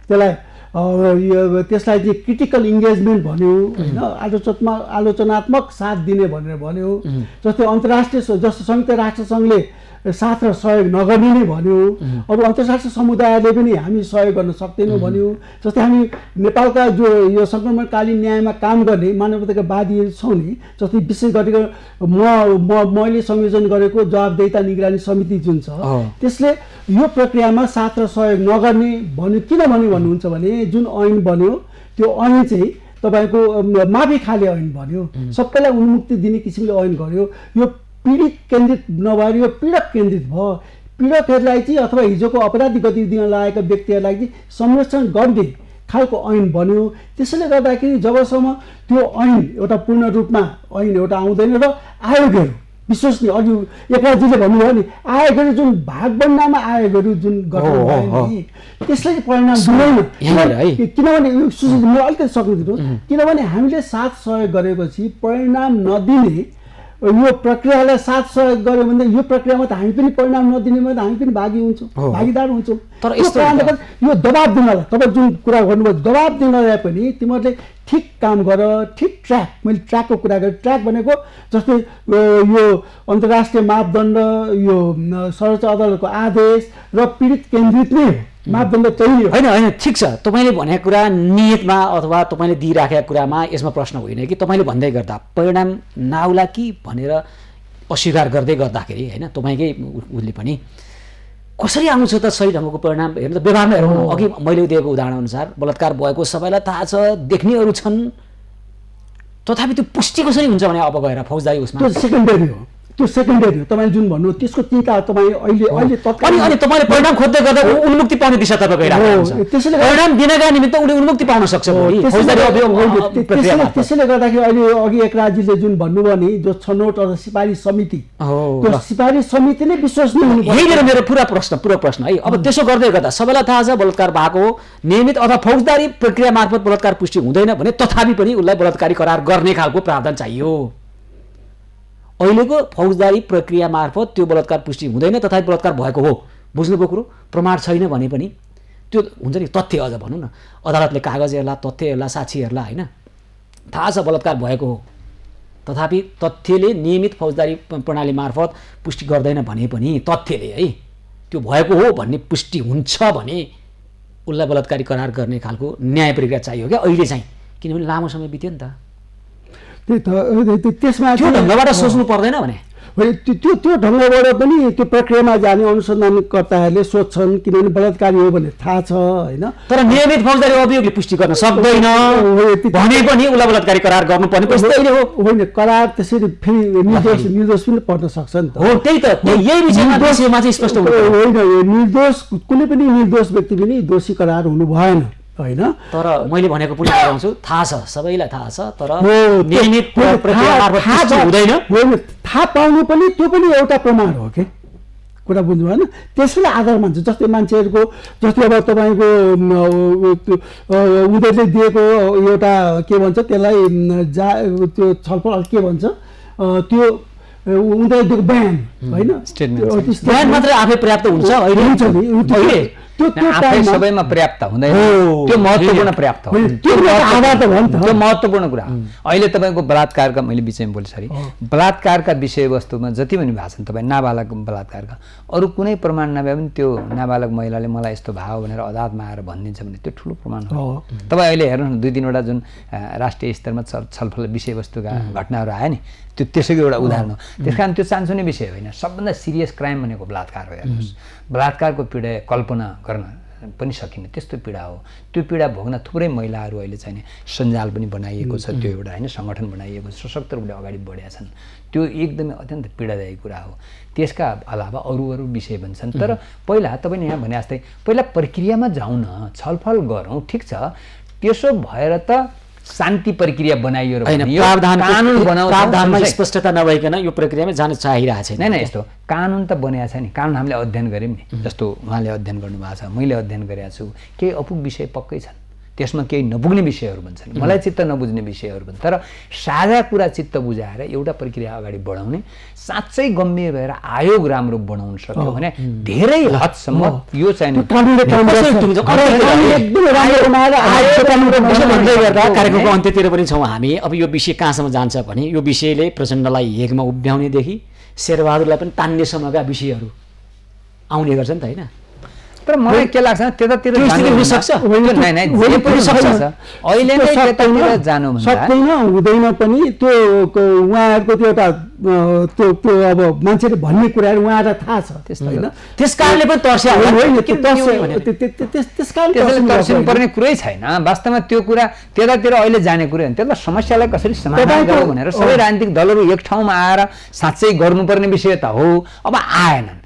त्यसलाई चाहिँ क्रिटिकल इङ्गेजमेन्ट भन्यो होइन आलोचनात्मक साथ दिने भनेर भन्यो जस्तै अन्तर्राष्ट्रिय जस्तो संयुक्त राष्ट्र सङ्घले साथ र सहयोग नगर्ने नै भन्यो अरू अन्तर्राष्ट्रिय समुदायले पनि हामी सहयोग गर्न सक्दैनौँ भन्यो जस्तै हामी नेपालका जो यो सङ्क्रमणकालीन न्यायमा काम गर्ने मानवताका वादीहरू छौँ नि जस्तै विशेष गरेको मैले संयोजन गरेको जवाबदेहिता निगरानी समिति जुन छ त्यसले यो प्रक्रियामा साथ र सहयोग नगर्ने भन्यो किन भन्नुहुन्छ भने जुन ऐन बन्यो त्यो ऐन चाहिँ तपाईँको माफी खाले ऐन बन्यो सबैलाई उन्मुक्ति दिने किसिमले ऐन गर्यो यो पीडित केन्द्रित नभएर यो पीडक केन्द्रित भयो पीडकहरूलाई चाहिँ अथवा हिजोको अपराधिक गतिविधिमा लागेका व्यक्तिहरूलाई चाहिँ संरक्षण गर्ने खालको ऐन बन्यो त्यसैले गर्दाखेरि जबसम्म त्यो ऐन एउटा पूर्ण रूपमा ऐन एउटा आउँदैन र आयोगहरू विश्वसनीय अघि एकराजीले भन्नुभयो नि आयोगहरू जुन भागबन्दामा आयोगहरू जुन गर्नु त्यसले परिणाम दिँदैन किनभने म अलिकति सक्नु दिनुहोस् किनभने हामीले साथ सहयोग गरेपछि परिणाम नदिने यो प्रक्रियालाई साथ सहयोग गर्यो भने यो प्रक्रियामा त हामी पनि परिणाम नदिने भने हामी पनि भागीदार हुन्छौँ तर यो दबाब दिनलाई तपाईँ जुन कुरा गर्नुभयो दबाब दिनलाई पनि तिमीहरूले ठिक काम गर ठिक ट्र्याक मैले ट्र्याकको कुरा गरेँ ट्र्याक भनेको जस्तै यो अन्तर्राष्ट्रिय मापदण्ड यो सर्वोच्च अदालतको आदेश र पीडित केन्द्रित नै मापदण्ड चाहियो होइन ठिक छ तपाईँले भनेको कुरा नियतमा अथवा तपाईँले दिइराखेका कुरामा यसमा प्रश्न होइन कि तपाईँले भन्दै गर्दा परिणाम नआउला कि भनेर अस्वीकार गर्दै गर्दाखेरि होइन तपाईँकै उसले पनि कसरी आउँछ त सही ढङ्गको परिणाम हेर्नु त व्यवहारमा हेरौँ अघि मैले दिएको उदाहरण अनुसार बलात्कार भएको सबैलाई थाहा छ देख्नेहरू छन् तथापि त्यो पुष्टि कसरी हुन्छ भने अब गएर फौजदारी उसमा त्यो सेकेन्डरी हो तपाईँ जुन भन्नु त्यसको चिन्ता तपाईँ अहिले अनि तपाईँले परिणाम खोज्दै गर्दा उन्मुक्ति पाउने दिशातर्फ गइरहेको छ परिणाम दिनका निमित्त उसले उन्मुक्ति पाउन सक्छ त्यसैले गर्दाखेरि अहिले अघि एकराजीले जुन भन्नुभयो नि जो छनौट अथवा सिफारिस समिति त्यो सिफारिस समिति नै विश्वसनीय हुनु यही मेरो पूरा प्रश्न है अब त्यसो गर्दै गर्दा सबैलाई थाहा छ बलात्कार भएको नियमित अथवा फौजदारी प्रक्रिया मार्फत बलात्कार पुष्टि हुँदैन भने तथापि पनि उसलाई बलात्कारी करार गर्ने खालको प्रावधान चाहियो अहिलेको फौजदारी प्रक्रिया मार्फत त्यो बलात्कार पुष्टि हुँदैन तथापि बलात्कार भएको हो बुझ्नुभयो कुरो प्रमाण छैन भने पनि त्यो हुन्छ नि तथ्य अझ भनौँ न अदालतले कागज हेर्ला तथ्य हेर्ला साक्षी हेर्ला होइन थाहा छ बलात्कार भएको हो तथापि तथ्यले नियमित फौजदारी प्रणाली मार्फत पुष्टि गर्दैन भने पनि तथ्यले है त्यो भएको हो भन्ने पुष्टि हुन्छ भने उसलाई बलात्कारी करार गर्ने खालको न्याय प्रक्रिया चाहियो क्या अहिले चाहिँ किनभने लामो समय बित्यो नि त त्यसमा त्यो ढङ्गबाट सोच्नु पर्दैन भने त्यो ढङ्गबाट पनि त्यो प्रक्रियामा जाने अनुसन्धानकर्ताहरूले सोध्छन् किनभने बलात्कारी हो भने थाहा छ होइन तर नियमित फौजदारी अभियोगले पुष्टि गर्न सक्दैन भने पनि उसलाई बलात्कारी करार गर्नुपर्ने परिस्थिति हो होइन करार त्यसरी फेरि निर्दोष पनि पर्न सक्छ नि त हो त्यही त यही विषयमा चाहिँ स्पष्ट होइन निर्दोष कुनै पनि निर्दोष व्यक्ति पनि दोषी करार हुनु भएन होइन तर मैले भनेको पनि बताउँछु थाहा छ सबैलाई थाहा छ तर नियमित प्रक्रिया मार्फत हुँदैन थाहा पाउनु पनि त्यो पनि एउटा प्रमाण हो के कुरा बुझ्नु भएन त्यसैलाई आधार मान्छ जस्तै मान्छेहरूको जस्तै अब तपाईँको उनीहरूले दिएको एउटा के भन्छ त्यसलाई त्यो छलफल के भन्छ त्यो उनीहरूले दिएको बयान होइन बयान मात्रै आफै पर्याप्त हुन्छ अहिले आफै सबैमा पर्याप्त हुँदैन त्यो महत्त्वपूर्ण पर्याप्त हो त्यो महत्त्वपूर्ण कुरा अहिले तपाईँको बलात्कारका मैले बिचैमा बोलेँ सरी बलात्कारका विषयवस्तुमा जति पनि भएको छ तपाईँ नाबालक बलात्कारका अरू कुनै प्रमाण नभए पनि त्यो नाबालक महिलाले मलाई यस्तो भयो भनेर अदालतमा आएर भनिदिन्छ भने त्यो ठुलो प्रमाण हो तपाईँ अहिले हेर्नुहोस् न 2-3वटा जुन राष्ट्रिय स्तरमा छलफल विषयवस्तुका घटनाहरू आयो नि त्यो त्यसैको एउटा उदाहरण हो त्यस कारण त्यो चान्सुने विषय होइन सबभन्दा सिरियस क्राइम भनेको बलात्कार हो हेर्नुहोस् बलात्कारको पीडा कल्पना गर्न पनि सकिने त्यस्तो पीडा हो त्यो पीडा भोग्न थुप्रै महिलाहरू अहिले चाहिँ सञ्जाल पनि बनाइएको छ त्यो एउटा होइन सङ्गठन बनाइएको छ सशक्त रूपले अगाडि बढेका छन् त्यो एकदमै अत्यन्त पीडादायी कुरा हो त्यसका अलावा अरू विषय पनि छन् तर पहिला तपाईँले यहाँ भने जस्तै पहिला प्रक्रियामा जाउँ न छलफल गरौँ ठिक छ त्यसो भएर त शान्ति प्रक्रिया बनाइयो प्रावधानमा स्पष्टता नभइकन यो प्रक्रियामा जान चाहिरहेको छैन होइन यस्तो कानुन त बनाएको छ नि कानुन हामीले अध्ययन गऱ्यौँ नि जस्तो उहाँले अध्ययन गर्नुभएको छ मैले अध्ययन गरेको छु केही अपुग विषय पक्कै छन् त्यसमा केही नपुग्ने विषयहरू भन्छन्, मलाई चित्त नबुझ्ने विषयहरू भन्छ। तर साझा कुरा चित्त बुझाएर एउटा प्रक्रिया अगाडि बढाउने, साँच्चै गम्भीर भएर आयोग राम्रो बनाउन सक्यो भने धेरै हदसम्म यो चाहिँ कार्यक्रमको अन्त्यतिर पनि छौँ हामी। अब यो विषय कहाँसम्म जान्छ भने यो विषयले प्रचण्डलाई हेगमा उभ्याउनेदेखि शेरबहादुरलाई पनि तान्नेसम्मका विषयहरू आउने गर्छन् त होइन। तर मलाई के लाग्छ त्यतातिर अहिले नै त्यतातिर जानु सक्दैन हुँदैन पनि। त्यो उहाँहरूको त्यो एउटा त्यो अब मान्छेले भन्ने कुराहरू उहाँलाई थाहा छ त्यस्तो होइन, त्यस कारणले पनि तर्स्या तर्सिनुपर्ने कुरै छैन वास्तवमा। त्यो कुरा त्यतातिर अहिले जाने कुरै होइन, त्यसलाई समस्यालाई कसरी समाधान गरौँ भनेर सबै राजनीतिक दलहरू एक ठाउँमा आएर साँच्चै गर्नुपर्ने विषय त हो। अब आएनन्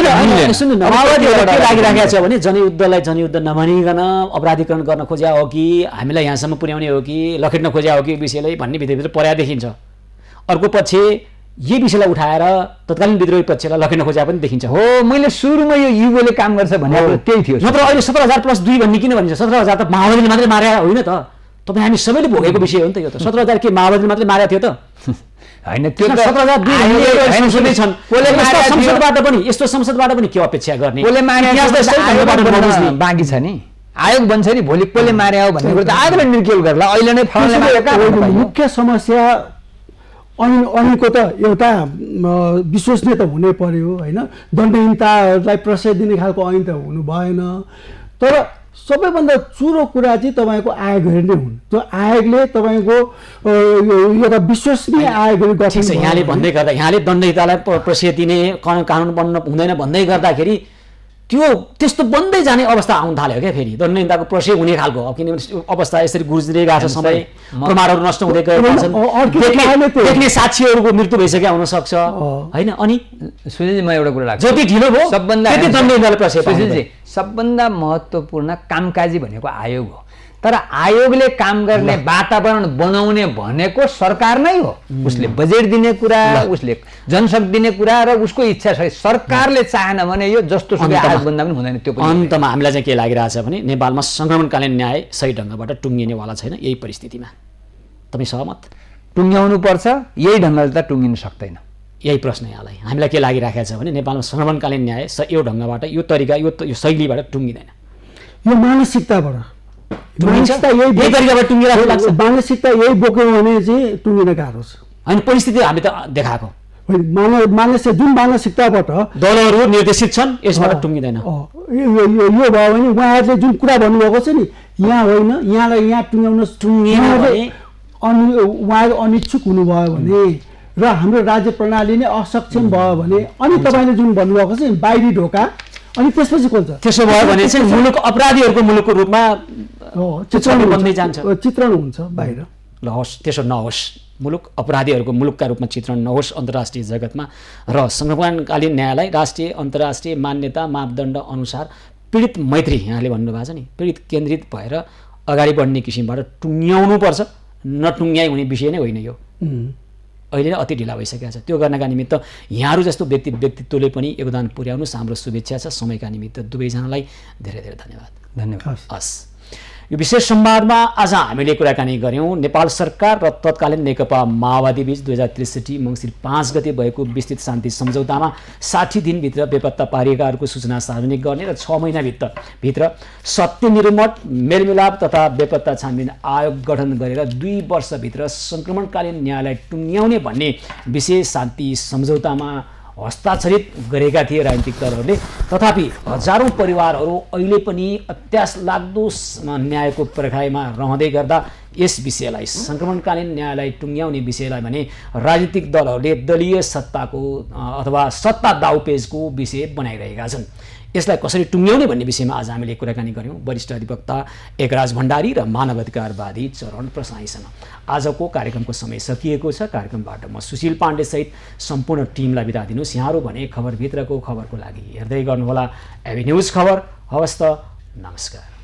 लागिराखेको छ भने जनयुद्धलाई जनयुद्ध नभनिकन अपराधीकरण गर्न खोज्या हो कि हामीलाई यहाँसम्म पुर्याउने हो कि लखेट्न खोज्या हो कि विषयलाई भन्ने भित्रभित्र पर्या देखिन्छ। अर्को पक्ष यही विषयलाई उठाएर तत्कालीन विद्रोही पक्षलाई लखेट्न खोज्या पनि देखिन्छ। हो मैले सुरुमा यो युगोले काम गर्छ भनेको त्यही थियो। नत्र अहिले 17,000 + 2 भन्ने किन भनिन्छ? 17,000 त माओवादीले मात्रै मारे होइन त, तपाईँ हामी सबैले भोगेको विषय हो नि त यो त। 17,000 के माओवादीले मात्रै मारेको थियो त होइन? त्यो 17,000 छन्। संसदबाट पनि यस्तो संसदबाट पनि के अपेक्षा गर्ने बाँकी छ नि, आयोग बन्छ नि भोलि कसले मारे हो भन्ने कुरा त आयोगले निर्केल गर्ला। अहिले नै मुख्य समस्या ऐनको त एउटा विश्वसनीय त हुनै पर्यो होइन, दण्डहीनतालाई प्रश्रय दिने खालको ऐन त हुनु भएन। तर सबैभन्दा चुरो कुरा चाहिँ तपाईँको आयोगहरू नै हुन्। त्यो आयोगले तपाईँको एउटा विश्वसनीय आयोगहरू गठन छ। यहाँले भन्दै गर्दा यहाँले दण्डहीनतालाई प्रश्रय दिने कानुन बन्न हुँदैन भन्दै गर्दाखेरि त्यो त्यस्तो बन्दै जाने अवस्था आउन थाल्यो क्या फेरि। दण्डहीनताको प्रश्रय हुने खालको किनभने अवस्था यसरी गुज्रिरहेको छ, समय प्रमाणहरू नष्ट हुँदै गएका छन्, देख्ने साक्षीहरूको मृत्यु भइसकेका हुनसक्छ होइन। अनि सुशीलजी म एउटा कुरा लाग्छ, जति ढिलो भयो सबभन्दा दण्डहीनतालाई प्रश्रय। सुशीलजी सबभन्दा महत्त्वपूर्ण कामकाजी भनेको आयोग हो, तर आयोगले काम गर्ने वातावरण बनाउने भनेको सरकार नै हो। उसले बजेट दिने कुरा, उसले जनशक्ति दिने कुरा र उसको इच्छा छ। सरकारले चाहेन भने यो जस्तो सुकै आयोग बन्दा पनि हुँदैन। त्यो अन्तमा हामीलाई चाहिँ के लागिरहेछ भने नेपालमा सङ्क्रमणकालीन न्याय सही ढङ्गबाट टुङ्गिनेवाला छैन। यही परिस्थितिमा तपाईँ सहमत? टुङ्ग्याउनु पर्छ, यही ढङ्गले त टुङ्गिन सक्दैन। यही प्रश्न यहाँलाई हामीलाई के लागिरहेको छ भने नेपालमा सङ्क्रमणकालीन न्याय यो ढङ्गबाट यो तरिका यो शैलीबाट टुङ्गिँदैन। यो मानसिकताबाट मानसिकता यही बोक्यो भने चाहिँ टुङ्गिन गाह्रो छ होइन। परिस्थिति हामी त देखाएको जुन मानसिकताबाट दलहरू निर्देशित छन् यसबाट टुङ्गिँदैन। यो भयो भने उहाँहरूले जुन कुरा भन्नुभएको छ नि, यहाँ होइन यहाँलाई यहाँ उहाँहरू अनिच्छुक हुनुभयो भने र हाम्रो राज्य प्रणाली नै असक्षम भयो भने अनि तपाईँले जुन भन्नुभएको छ बाहिरी ढोका, अनि त्यसपछि खोल्छ। त्यसो भयो भने चाहिँ मुलुक अपराधीहरूको मुलुकको रूपमा चित्रण बन्दै जान्छ, चित्रण हुन्छ बाहिर। ल होस्, त्यसो नहोस्, मुलुक अपराधीहरूको मुलुकका रूपमा चित्रण नहोस् अन्तर्राष्ट्रिय जगतमा। र सङ्क्रमणकालीन न्यायलाई राष्ट्रिय अन्तर्राष्ट्रिय मान्यता मापदण्ड अनुसार पीडित मैत्री यहाँले भन्नुभएको छ नि, पीडित केन्द्रित भएर अगाडि बढ्ने किसिमबाट टुङ्ग्याउनुपर्छ। नटुङ्ग्याइ हुने विषय नै होइन यो, अहिले नै अति ढिला भइसकेको छ। त्यो गर्नका निमित्त यहाँहरू जस्तो व्यक्तित्वले पनि योगदान पुर्याउनुहोस्, हाम्रो शुभेच्छा छ। समयका निमित्त दुवैजनालाई धेरै धेरै धन्यवाद। धन्यवाद। हस्, यो विशेष संवादमा आज हामीले कुराकानी गऱ्यौँ नेपाल सरकार र तत्कालीन नेकपा माओवादी बीच 2063 मङ्सिर 5 गते भएको विस्तृत शान्ति सम्झौतामा 60 दिनभित्र बेपत्ता पारिएकाहरूको सूचना सार्वजनिक गर्ने र 6 महिनाभित्र सत्य निरुमट मेलमिलाप तथा बेपत्ता छानबिन आयोग गठन गरेर 2 वर्षभित्र सङ्क्रमणकालीन न्यायलाई टुङ्ग्याउने भन्ने विशेष शान्ति सम्झौतामा हस्ताक्षरित गरेका थिए राजनीतिक दलहरूले। तथापि हजारौँ परिवारहरू अहिले पनि अत्यास लाग्दो न्यायको पर्खाइमा रहँदै गर्दा यस विषयलाई सङ्क्रमणकालीन न्यायलाई टुङ्ग्याउने विषयलाई भने राजनीतिक दलहरूले दलीय सत्ताको अथवा सत्ता दाउपेचको विषय बनाइरहेका छन्। यसलाई कसरी टुङ्ग्याउने भन्ने विषयमा आज हामीले कुराकानी गऱ्यौँ वरिष्ठ अधिवक्ता एकराज भण्डारी र मानवाधिकारवादी चरण प्रसाईसँग। आजको कार्यक्रमको समय सकिएको छ। कार्यक्रमबाट म सुशील पाण्डेसहित सम्पूर्ण टिमलाई बिदा दिनुहोस्। यहाँहरू भने खबरभित्रको खबरको लागि हेर्दै गर्नुहोला एभी न्युज खबर। हवस् त, नमस्कार।